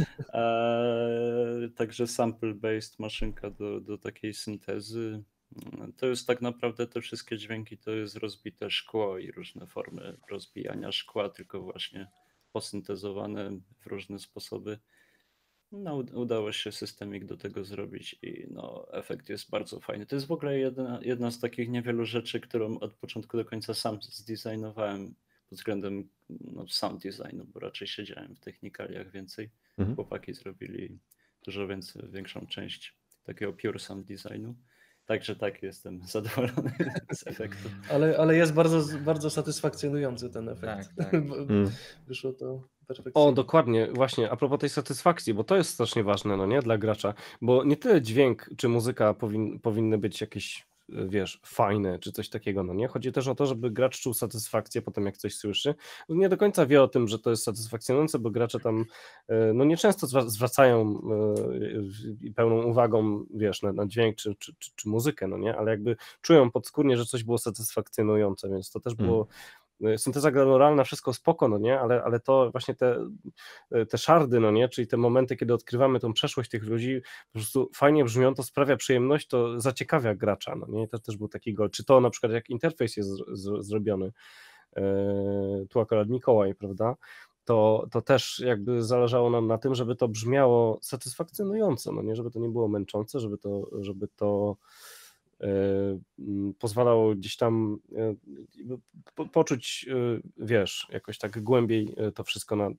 Eee, także sample-based maszynka do, do takiej syntezy. To jest tak naprawdę te wszystkie dźwięki, to jest rozbite szkło i różne formy rozbijania szkła, tylko właśnie posyntezowane w różne sposoby. No, ud- udało się systemik do tego zrobić i no, efekt jest bardzo fajny. To jest w ogóle jedna, jedna z takich niewielu rzeczy, którą od początku do końca sam zdesignowałem pod względem no, sound designu, bo raczej siedziałem w technikaliach więcej. Mhm. Chłopaki zrobili dużo więcej, większą część takiego pure sound designu. Także tak, jestem zadowolony z efektu. Ale, ale jest bardzo, bardzo satysfakcjonujący ten efekt. Tak, tak. Bo Mm. Wyszło to O, perfekcyjnie. dokładnie, właśnie, a propos tej satysfakcji, bo to jest strasznie ważne, no nie, dla gracza, bo nie tyle dźwięk czy muzyka powin, powinny być jakieś, e, wiesz, fajne czy coś takiego, no nie, chodzi też o to, żeby gracz czuł satysfakcję po tym, jak coś słyszy, nie do końca wie o tym, że to jest satysfakcjonujące, bo gracze tam, e, no nieczęsto zwa- zwracają e, e, pełną uwagą, wiesz, na, na dźwięk czy, czy, czy, czy muzykę, no nie, ale jakby czują podskórnie, że coś było satysfakcjonujące, więc to też było synteza granularna, wszystko spoko, no nie, ale, ale to właśnie te, te szardy, no nie, czyli te momenty, kiedy odkrywamy tą przeszłość tych ludzi, po prostu fajnie brzmią, to sprawia przyjemność, to zaciekawia gracza, no nie, to też był taki gol, czy to na przykład jak interfejs jest z, z, zrobiony, e, tu akurat Mikołaj, prawda, to, to też jakby zależało nam na tym, żeby to brzmiało satysfakcjonująco, no nie, żeby to nie było męczące, żeby to, żeby to e, m, pozwalało gdzieś tam e, po, poczuć, e, wiesz, jakoś tak głębiej e, to wszystko. Na,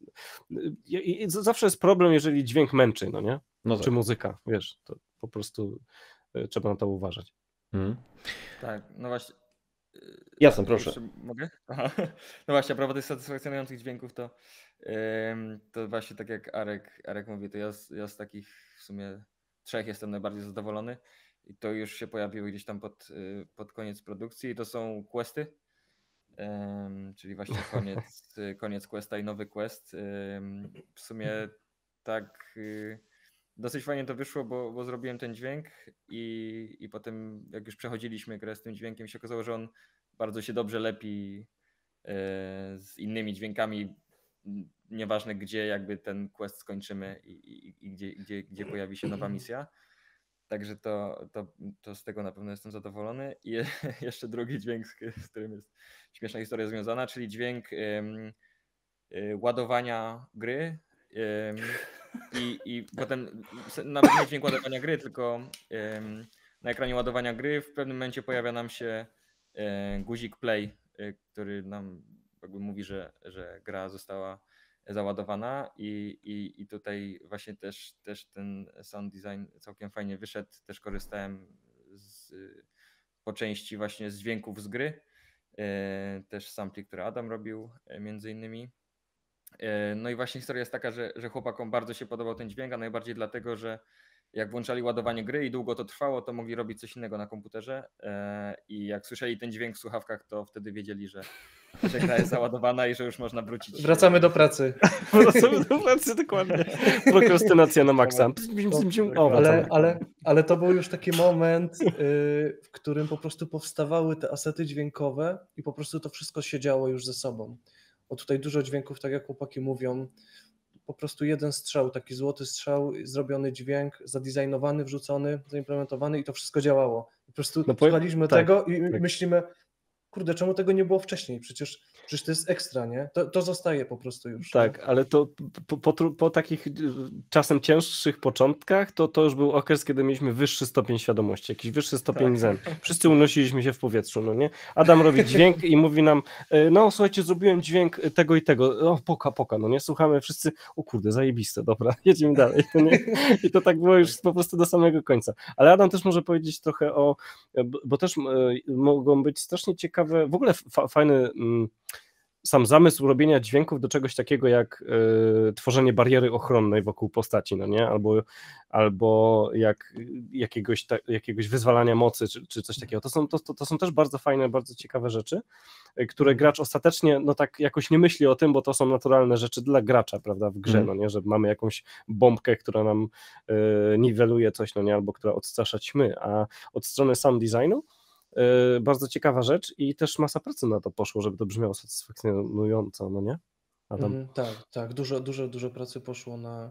i, i zawsze jest problem, jeżeli dźwięk męczy, no nie? No Czy tak. muzyka, wiesz, to po prostu e, trzeba na to uważać. Mm. Tak, no właśnie. yy, Jasne, a, proszę. jeszcze mogę? Aha. No właśnie, a propos tych satysfakcjonujących dźwięków, to, ym, to właśnie tak jak Arek, Arek mówi, to ja z, ja z takich w sumie trzech jestem najbardziej zadowolony i to już się pojawiły gdzieś tam pod, yy, pod koniec produkcji i to są questy, ym, czyli właśnie koniec, y, koniec questa i nowy quest. Ym, w sumie tak y, dosyć fajnie to wyszło, bo, bo zrobiłem ten dźwięk i, i potem jak już przechodziliśmy grę z tym dźwiękiem, się okazało, że on bardzo się dobrze lepi e, z innymi dźwiękami, n- nieważne gdzie jakby ten quest skończymy i, i, i gdzie, gdzie, gdzie pojawi się nowa misja. Także to, to, to z tego na pewno jestem zadowolony. I je- jeszcze drugi dźwięk, z, z którym jest śmieszna historia związana, czyli dźwięk em, y, ładowania gry. em, I, I potem s- nawet nie dźwięk ładowania gry, tylko em, na ekranie ładowania gry w pewnym momencie pojawia nam się e, guzik play, e, który nam jakby mówi, że, że gra została załadowana i, i, i tutaj właśnie też, też ten sound design całkiem fajnie wyszedł. Też korzystałem z, po części właśnie z dźwięków z gry, e, też sampli, które Adam robił e, między innymi. E, No i właśnie historia jest taka, że, że chłopakom bardzo się podobał ten dźwięk, a najbardziej dlatego, że jak włączali ładowanie gry i długo to trwało, to mogli robić coś innego na komputerze e, i jak słyszeli ten dźwięk w słuchawkach, to wtedy wiedzieli, że, że gra jest załadowana i że już można wrócić. Wracamy do pracy. Wracamy do pracy, dokładnie. Prokrastynacja na maksa. O, Ale, wracamy. ale, ale to był już taki moment, y, w którym po prostu powstawały te asety dźwiękowe i po prostu to wszystko się działo już ze sobą. Bo tutaj dużo dźwięków, tak jak chłopaki mówią, po prostu jeden strzał, taki złoty strzał, zrobiony dźwięk, zadesignowany, wrzucony, zaimplementowany i to wszystko działało. Po prostu No powiem- słuchaliśmy tak, tego i tak. myślimy, kurde, czemu tego nie było wcześniej? Przecież, przecież to jest ekstra, nie? To, to zostaje po prostu już. Tak, ale to po, po, tru- po takich y, czasem cięższych początkach, to, to już był okres, kiedy mieliśmy wyższy stopień świadomości, jakiś wyższy stopień zen. Wszyscy unosiliśmy się w powietrzu, no nie? Adam robi dźwięk i mówi nam, y, no słuchajcie, zrobiłem dźwięk tego i tego, o poka, poka, no nie? Słuchamy wszyscy, o kurde, zajebiste, dobra, jedziemy dalej. No nie? I to tak było już po prostu do samego końca. Ale Adam też może powiedzieć trochę o, bo, bo też y, mogą być strasznie ciekawe, w ogóle fa- fajny... Mm, sam zamysł robienia dźwięków do czegoś takiego jak y, tworzenie bariery ochronnej wokół postaci, no nie? Albo, albo jak jakiegoś, ta, jakiegoś wyzwalania mocy, czy, czy coś takiego. To są, to, to są też bardzo fajne, bardzo ciekawe rzeczy, y, które gracz ostatecznie no tak jakoś nie myśli o tym, bo to są naturalne rzeczy dla gracza, prawda, w grze, Mm. no nie? Że mamy jakąś bombkę, która nam y, niweluje coś, no nie? Albo która odstrasza ćmy, a od strony sound designu Yy, bardzo ciekawa rzecz i też masa pracy na to poszło, żeby to brzmiało satysfakcjonująco, no nie? Adam? Mhm, tak, tak. Dużo, dużo, dużo pracy poszło na,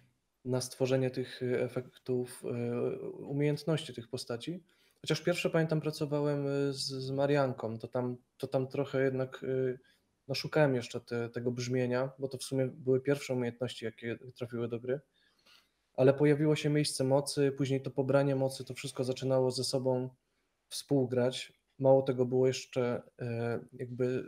na stworzenie tych y, efektów, y, umiejętności tych postaci. Chociaż pierwsze pamiętam, pracowałem y, z, z Marianką, to tam, to tam trochę jednak y, no, szukałem jeszcze te, tego brzmienia, bo to w sumie były pierwsze umiejętności, jakie trafiły do gry. Ale pojawiło się miejsce mocy, później to pobranie mocy, to wszystko zaczynało ze sobą współgrać. Mało tego było jeszcze y, jakby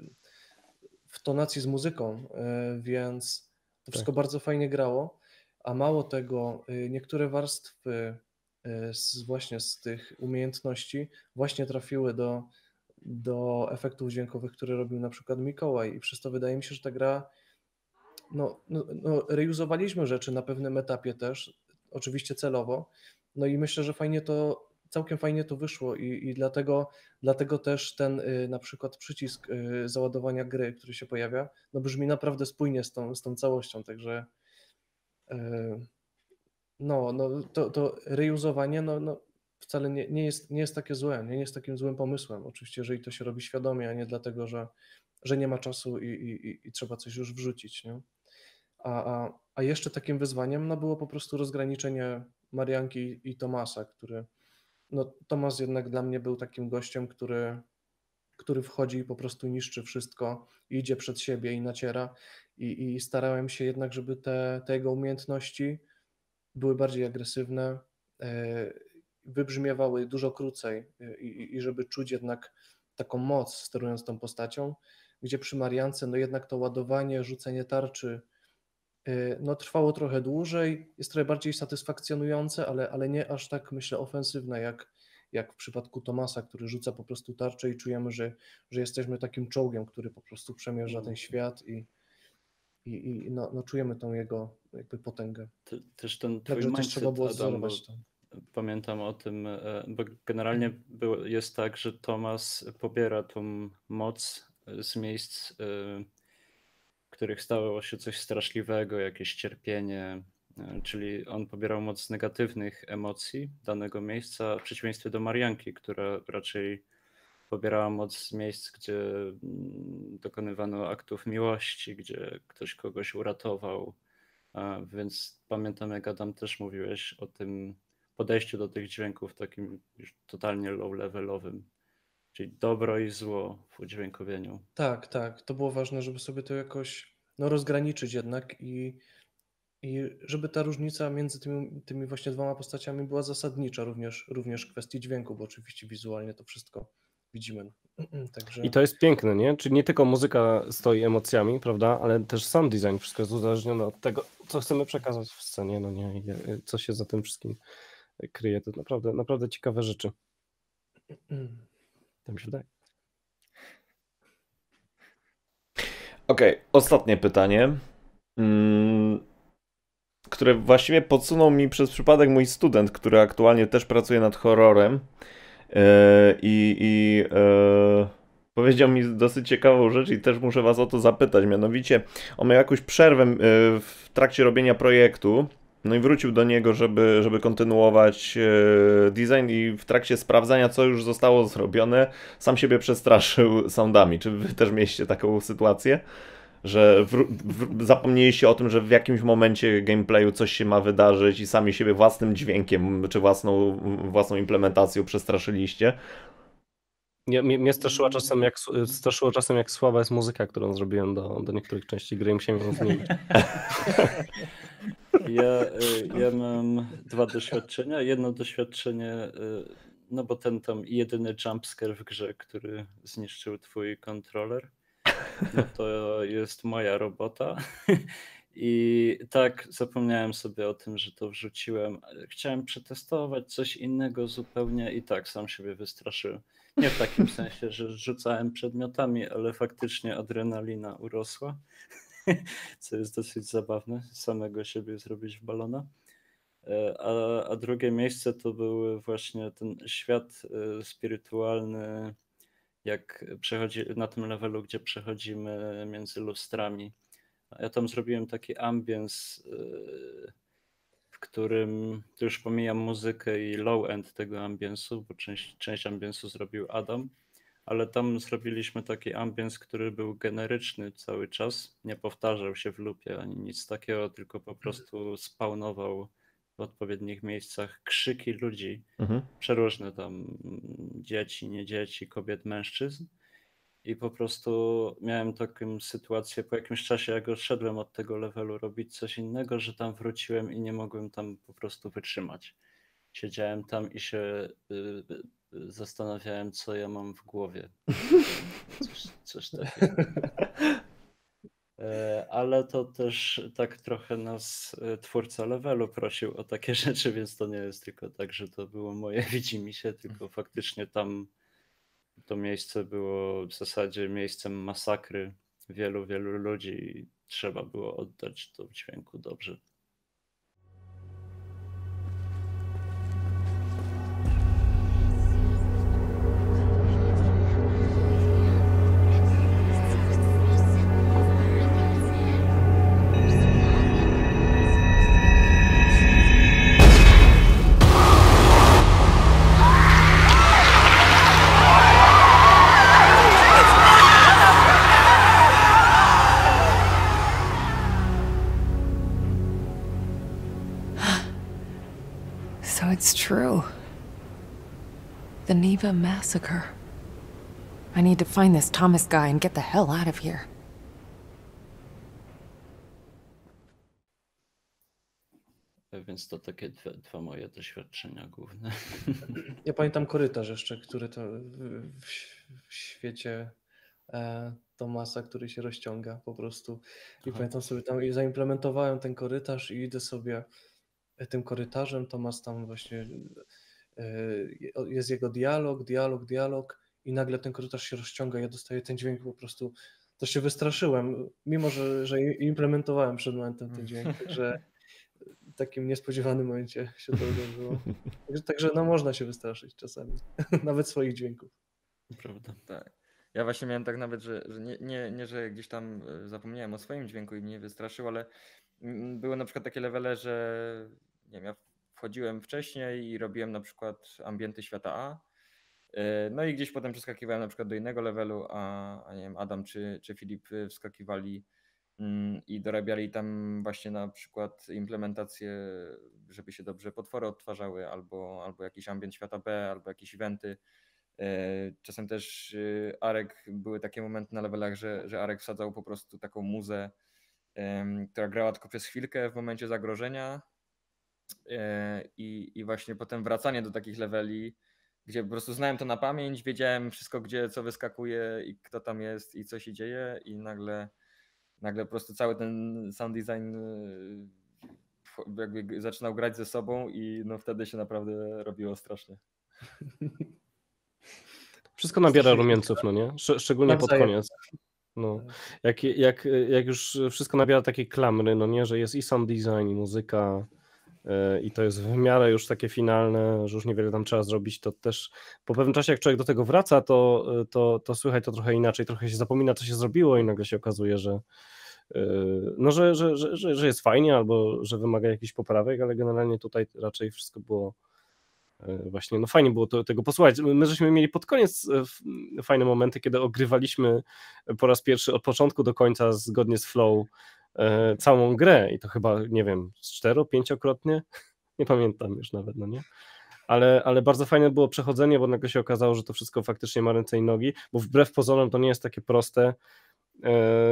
w tonacji z muzyką, y, więc to wszystko bardzo fajnie grało, a mało tego, y, niektóre warstwy y, z, właśnie z tych umiejętności właśnie trafiły do, do efektów dźwiękowych, które robił na przykład Mikołaj i przez to wydaje mi się, że ta gra, no, no, no reuzowaliśmy rzeczy na pewnym etapie też, oczywiście celowo, no i myślę, że fajnie to, całkiem fajnie to wyszło i, i dlatego, dlatego też ten y, na przykład przycisk y, załadowania gry, który się pojawia, no brzmi naprawdę spójnie z tą, z tą całością, także y, no, no to, to reuzowanie no, no wcale nie, nie, jest, nie jest takie złe, nie jest takim złym pomysłem, oczywiście jeżeli to się robi świadomie, a nie dlatego, że, że nie ma czasu i, i, i- i trzeba coś już wrzucić, nie? A, a, a jeszcze takim wyzwaniem no, było po prostu rozgraniczenie Marianki i Tomasa, który, no Tomas jednak dla mnie był takim gościem, który, który wchodzi i po prostu niszczy wszystko, idzie przed siebie i naciera i, i starałem się jednak, żeby te, te jego umiejętności były bardziej agresywne, e, wybrzmiewały dużo krócej e, i, i żeby czuć jednak taką moc sterując tą postacią, gdzie przy Mariance no jednak to ładowanie, rzucenie tarczy e, no trwało trochę dłużej, jest trochę bardziej satysfakcjonujące, ale, ale nie aż tak myślę ofensywne jak, jak w przypadku Tomasa, który rzuca po prostu tarczę i czujemy, że, że jesteśmy takim czołgiem, który po prostu przemierza ten świat i, i, i no, no czujemy tą jego jakby potęgę. Te- Też ten twój Także też trzeba mindset, było Adam, bo wzorować to. pamiętam o tym, e, bo generalnie było, jest tak, że Tomas pobiera tą moc e, z miejsc, e, w których stało się coś straszliwego, jakieś cierpienie, e, czyli on pobierał moc z negatywnych emocji danego miejsca, w przeciwieństwie do Marianki, która raczej pobierała moc z miejsc, gdzie mm, dokonywano aktów miłości, gdzie ktoś kogoś uratował. A, Więc pamiętam, jak Adam też mówiłeś o tym podejściu do tych dźwięków takim już totalnie low-levelowym, czyli dobro i zło w udźwiękowieniu. Tak, tak. To było ważne, żeby sobie to jakoś no, rozgraniczyć jednak i, i żeby ta różnica między tymi, tymi właśnie dwoma postaciami była zasadnicza również, również w kwestii dźwięku, bo oczywiście wizualnie to wszystko widzimy. Także I to jest piękne, nie? Czyli nie tylko muzyka stoi emocjami, prawda, ale też sound design, wszystko jest uzależnione od tego, co chcemy przekazać w scenie, no nie, i e, co się za tym wszystkim kryje. To naprawdę, naprawdę ciekawe rzeczy. Tak mi się wydaje. Okej, ostatnie pytanie, mm, które właściwie podsunął mi przez przypadek mój student, który aktualnie też pracuje nad horrorem e, i, i e, powiedział mi dosyć ciekawą rzecz i też muszę was o to zapytać, mianowicie on miał jakąś przerwę e, w trakcie robienia projektu, no i wrócił do niego, żeby, żeby kontynuować e, design i w trakcie sprawdzania, co już zostało zrobione, sam siebie przestraszył soundami. Czy wy też mieliście taką sytuację? Że w, w, zapomnieliście o tym, że w jakimś momencie gameplayu coś się ma wydarzyć i sami siebie własnym dźwiękiem czy własną, własną implementacją przestraszyliście. Nie, mnie, mnie straszyło czasem, jak, straszyło czasem, jak słaba jest muzyka, którą zrobiłem do, do niektórych części gry i musiałem ją zmienić. Ja, ja mam dwa doświadczenia. Jedno doświadczenie, no bo ten tam jedyny jumpscare w grze, który zniszczył twój kontroler, no to jest moja robota. I tak, zapomniałem sobie o tym, że to wrzuciłem. Chciałem przetestować coś innego zupełnie i tak sam siebie wystraszyłem. Nie w takim sensie, że rzucałem przedmiotami, ale faktycznie adrenalina urosła, co jest dosyć zabawne, samego siebie zrobić w balona. A, a drugie miejsce to był właśnie ten świat spirytualny, jak przechodzi na tym levelu, gdzie przechodzimy między lustrami. Ja tam zrobiłem taki ambience, w którym, tu już pomijam muzykę i low-end tego ambiensu, bo część, część ambiensu zrobił Adam, ale tam zrobiliśmy taki ambience, który był generyczny cały czas, nie powtarzał się w loopie ani nic takiego, tylko po prostu spawnował w odpowiednich miejscach krzyki ludzi, mhm. przeróżne tam dzieci, nie dzieci, kobiet, mężczyzn. I po prostu miałem taką sytuację po jakimś czasie, jak odszedłem od tego levelu robić coś innego, że tam wróciłem i nie mogłem tam po prostu wytrzymać. Siedziałem tam i się y, y, zastanawiałem, co ja mam w głowie. Coś, coś takiego. Ale to też tak trochę nas twórca levelu prosił o takie rzeczy, więc to nie jest tylko tak, że to było moje widzimisię, tylko faktycznie tam to miejsce było w zasadzie miejscem masakry wielu, wielu ludzi i trzeba było oddać to w dźwięku dobrze. So it's true. The Neva massacre. I need to find this Thomas guy and get the hell out of here. Więc to takie dwa, dwa moje doświadczenia główne. Ja pamiętam korytarz jeszcze, który to w, w, w świecie e, Tomasa, który się rozciąga po prostu. I Aha. pamiętam sobie tam i zaimplementowałem ten korytarz i idę sobie tym korytarzem. Tomas tam właśnie e, jest jego dialog, dialog, dialog i nagle ten korytarz się rozciąga. Ja dostaję ten dźwięk po prostu. To się wystraszyłem, mimo że, że implementowałem przed momentem ten dźwięk, także w takim niespodziewanym momencie się to wydarzyło. Także, także no można się wystraszyć czasami, nawet swoich dźwięków. Prawda. Tak. Ja właśnie miałem tak nawet, że, że nie, nie, nie, że gdzieś tam zapomniałem o swoim dźwięku i mnie wystraszył, ale były na przykład takie levele, że nie wiem, ja wchodziłem wcześniej i robiłem na przykład ambienty świata A, no i gdzieś potem przeskakiwałem na przykład do innego levelu, a, a nie wiem, Adam czy, czy Filip wskakiwali i dorabiali tam właśnie na przykład implementacje, żeby się dobrze potwory odtwarzały, albo, albo jakiś ambient świata B, albo jakieś eventy. Czasem też Arek, były takie momenty na levelach, że, że Arek wsadzał po prostu taką muzę, która grała tylko przez chwilkę w momencie zagrożenia i, i właśnie potem wracanie do takich leveli, gdzie po prostu znałem to na pamięć, wiedziałem wszystko, gdzie co wyskakuje i kto tam jest i co się dzieje i nagle Nagle po prostu cały ten sound design jakby zaczynał grać ze sobą i no wtedy się naprawdę robiło strasznie. Wszystko nabiera rumieńców, no nie? Szczególnie pod koniec. No, Tak. jak, jak, jak już wszystko nabiera takiej klamry, no nie, że jest i sound design, i muzyka, yy, i to jest w miarę już takie finalne, że już niewiele tam trzeba zrobić, to też po pewnym czasie, jak człowiek do tego wraca, to, to, to słychać to trochę inaczej, trochę się zapomina, co się zrobiło i nagle się okazuje, że yy, no, że, że, że, że, że jest fajnie albo że wymaga jakichś poprawek, ale generalnie tutaj raczej wszystko było yy, właśnie, no fajnie było to, tego posłuchać. My żeśmy mieli pod koniec yy, f- fajne momenty, kiedy ogrywaliśmy po raz pierwszy od początku do końca zgodnie z flow yy, całą grę i to chyba, nie wiem, z cztero, pięciokrotnie, nie pamiętam już nawet, no nie? Ale, ale bardzo fajne było przechodzenie, bo nagle się okazało, że to wszystko faktycznie ma ręce i nogi, bo wbrew pozorom to nie jest takie proste yy,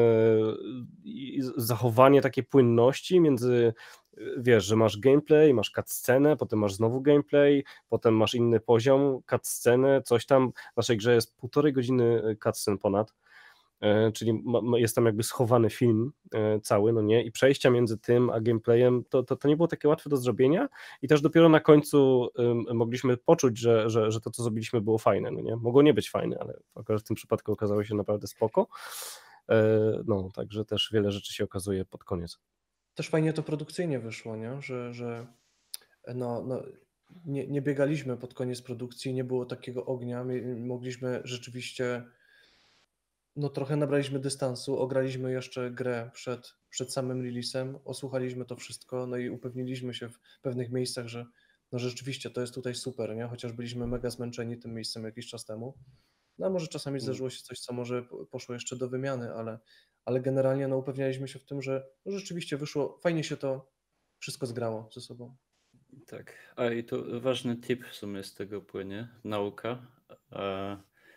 i z- zachowanie takiej płynności między, yy, wiesz, że masz gameplay, masz cutscenę, potem masz znowu gameplay, potem masz inny poziom, cutscenę, coś tam. W naszej grze jest półtorej godziny cutscen ponad, e, czyli ma, ma, jest tam jakby schowany film e, cały, no nie, i przejścia między tym a gameplayem, to, to, to nie było takie łatwe do zrobienia i też dopiero na końcu ym, mogliśmy poczuć, że, że, że to, co zrobiliśmy, było fajne, no nie, mogło nie być fajne, ale akurat w tym przypadku okazało się naprawdę spoko, e, no, także też wiele rzeczy się okazuje pod koniec. Też fajnie to produkcyjnie wyszło, nie? Że, że no, no, nie, nie biegaliśmy pod koniec produkcji, nie było takiego ognia, mi- mogliśmy rzeczywiście, no trochę nabraliśmy dystansu, ograliśmy jeszcze grę przed, przed samym releasem, osłuchaliśmy to wszystko, no i upewniliśmy się w pewnych miejscach, że no rzeczywiście to jest tutaj super, nie? Chociaż byliśmy mega zmęczeni tym miejscem jakiś czas temu. No a może czasami zdarzyło się coś, co może po- poszło jeszcze do wymiany, ale, ale generalnie no, upewnialiśmy się w tym, że no, rzeczywiście wyszło, fajnie się to wszystko zgrało ze sobą. Tak, a i tu ważny tip w sumie z tego płynie, nauka, e,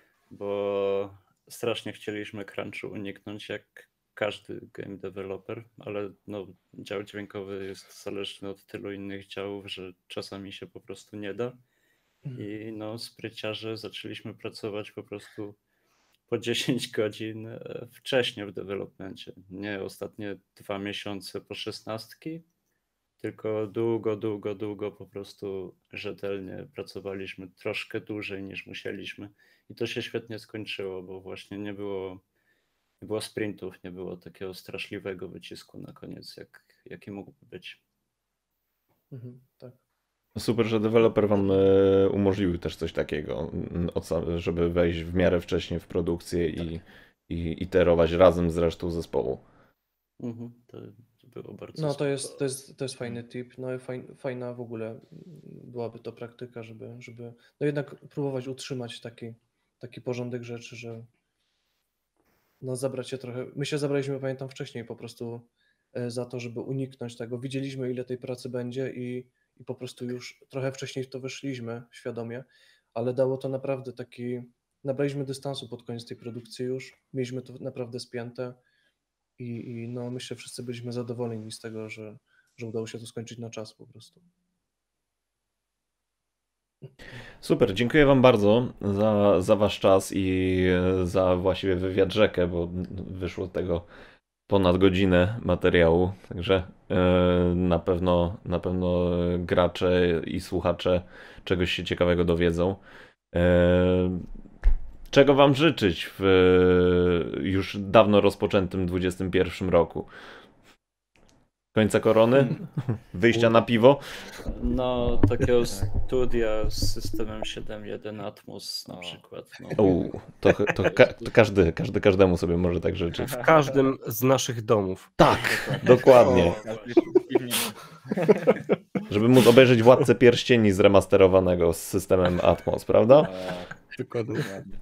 bo strasznie chcieliśmy crunchu uniknąć jak każdy game developer, ale no, dział dźwiękowy jest zależny od tylu innych działów, że czasami się po prostu nie da i no spryciarze zaczęliśmy pracować po prostu po dziesięć godzin e, wcześniej w developmencie, nie ostatnie dwa miesiące po szesnastki, tylko długo, długo, długo po prostu rzetelnie pracowaliśmy troszkę dłużej niż musieliśmy. I to się świetnie skończyło, bo właśnie nie było, nie było sprintów, nie było takiego straszliwego wycisku na koniec, jak, jaki mógłby być. Mhm, tak. Super, że deweloper wam e, umożliwił też coś takiego, m, od sam- żeby wejść w miarę wcześnie w produkcję i, i iterować razem z resztą zespołu. Mhm, to było bardzo No to spoko. jest, to jest, to jest fajny tip, no i faj, fajna w ogóle mm, byłaby to praktyka, żeby, żeby no jednak próbować utrzymać taki, taki porządek rzeczy, że no zabrać się trochę, my się zabraliśmy, pamiętam wcześniej po prostu e, za to, żeby uniknąć tego, widzieliśmy ile tej pracy będzie i, i po prostu już trochę wcześniej w to weszliśmy świadomie, ale dało to naprawdę taki, nabraliśmy dystansu pod koniec tej produkcji już, mieliśmy to naprawdę spięte i, i no myślę, wszyscy byliśmy zadowoleni z tego, że, że udało się to skończyć na czas po prostu. Super, dziękuję wam bardzo za, za wasz czas i e, za właściwie wywiad rzekę, bo wyszło z tego ponad godzinę materiału, także e, na pewno, na pewno gracze i słuchacze czegoś się ciekawego dowiedzą. E, Czego wam życzyć w e, już dawno rozpoczętym dwudziestym pierwszym roku? Końca korony? Wyjścia na piwo? No, takiego studia z systemem siedem jeden Atmos na O. przykład. No. U, to, to, ka to każdy, każdy każdemu sobie może tak życzyć. W każdym z naszych domów. Tak, dokładnie. Żeby móc obejrzeć Władcę Pierścieni zremasterowanego z systemem Atmos, prawda? Dokładnie.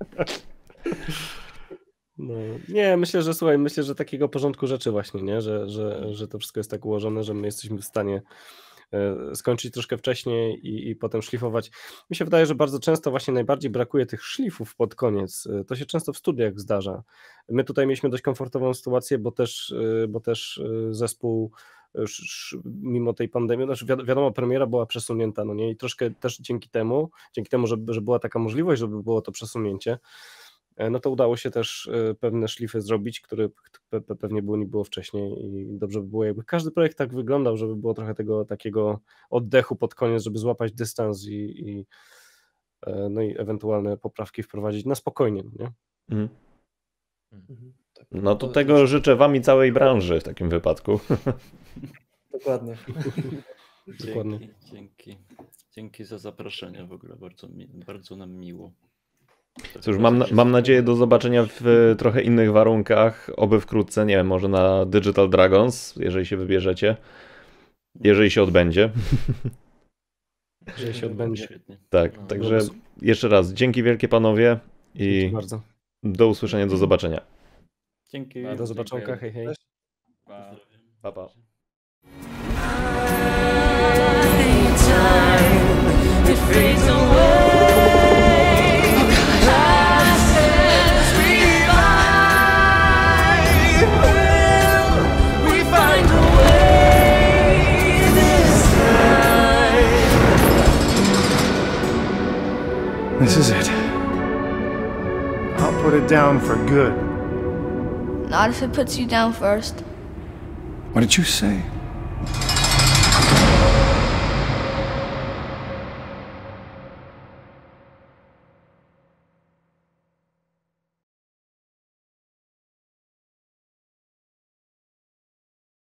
No, nie, myślę, że słuchaj, myślę, że takiego porządku rzeczy właśnie, nie? Że, że, że to wszystko jest tak ułożone, że my jesteśmy w stanie e, skończyć troszkę wcześniej i, i potem szlifować. Mi się wydaje, że bardzo często właśnie najbardziej brakuje tych szlifów pod koniec. E, To się często w studiach zdarza. My tutaj mieliśmy dość komfortową sytuację, bo też, e, bo też e, zespół e, sz- sz- mimo tej pandemii, znaczy wiad- wiadomo, premiera była przesunięta, no nie? I troszkę też dzięki temu, dzięki temu, że, że była taka możliwość, żeby było to przesunięcie, e, no to udało się też e, pewne szlify zrobić, które pe- pe- pewnie było nie było wcześniej i dobrze by było, jakby każdy projekt tak wyglądał, żeby było trochę tego takiego oddechu pod koniec, żeby złapać dystans i, i e, no i ewentualne poprawki wprowadzić na spokojnie, no nie? Mhm. Mhm. Tak. No to tego życzę wam i całej branży w takim wypadku. Dokładnie. Dokładnie. Dzięki, dzięki. Dzięki za zaproszenie w ogóle, bardzo, mi, bardzo nam miło. To Cóż, chyba mam, coś mam jest- nadzieję do zobaczenia w trochę innych warunkach, oby wkrótce, nie wiem, może na Digital Dragons, jeżeli się wybierzecie, jeżeli się odbędzie. Jeżeli się odbędzie. Świetnie. Tak, No, także jeszcze raz dzięki wielkie panowie i Dzięki bardzo. do usłyszenia, do zobaczenia. Dzięki. Do zobaczonka, hej hej. Pa. Pa, pa. This is it. I'll put it down for good. Not if it puts you down first. What did you say?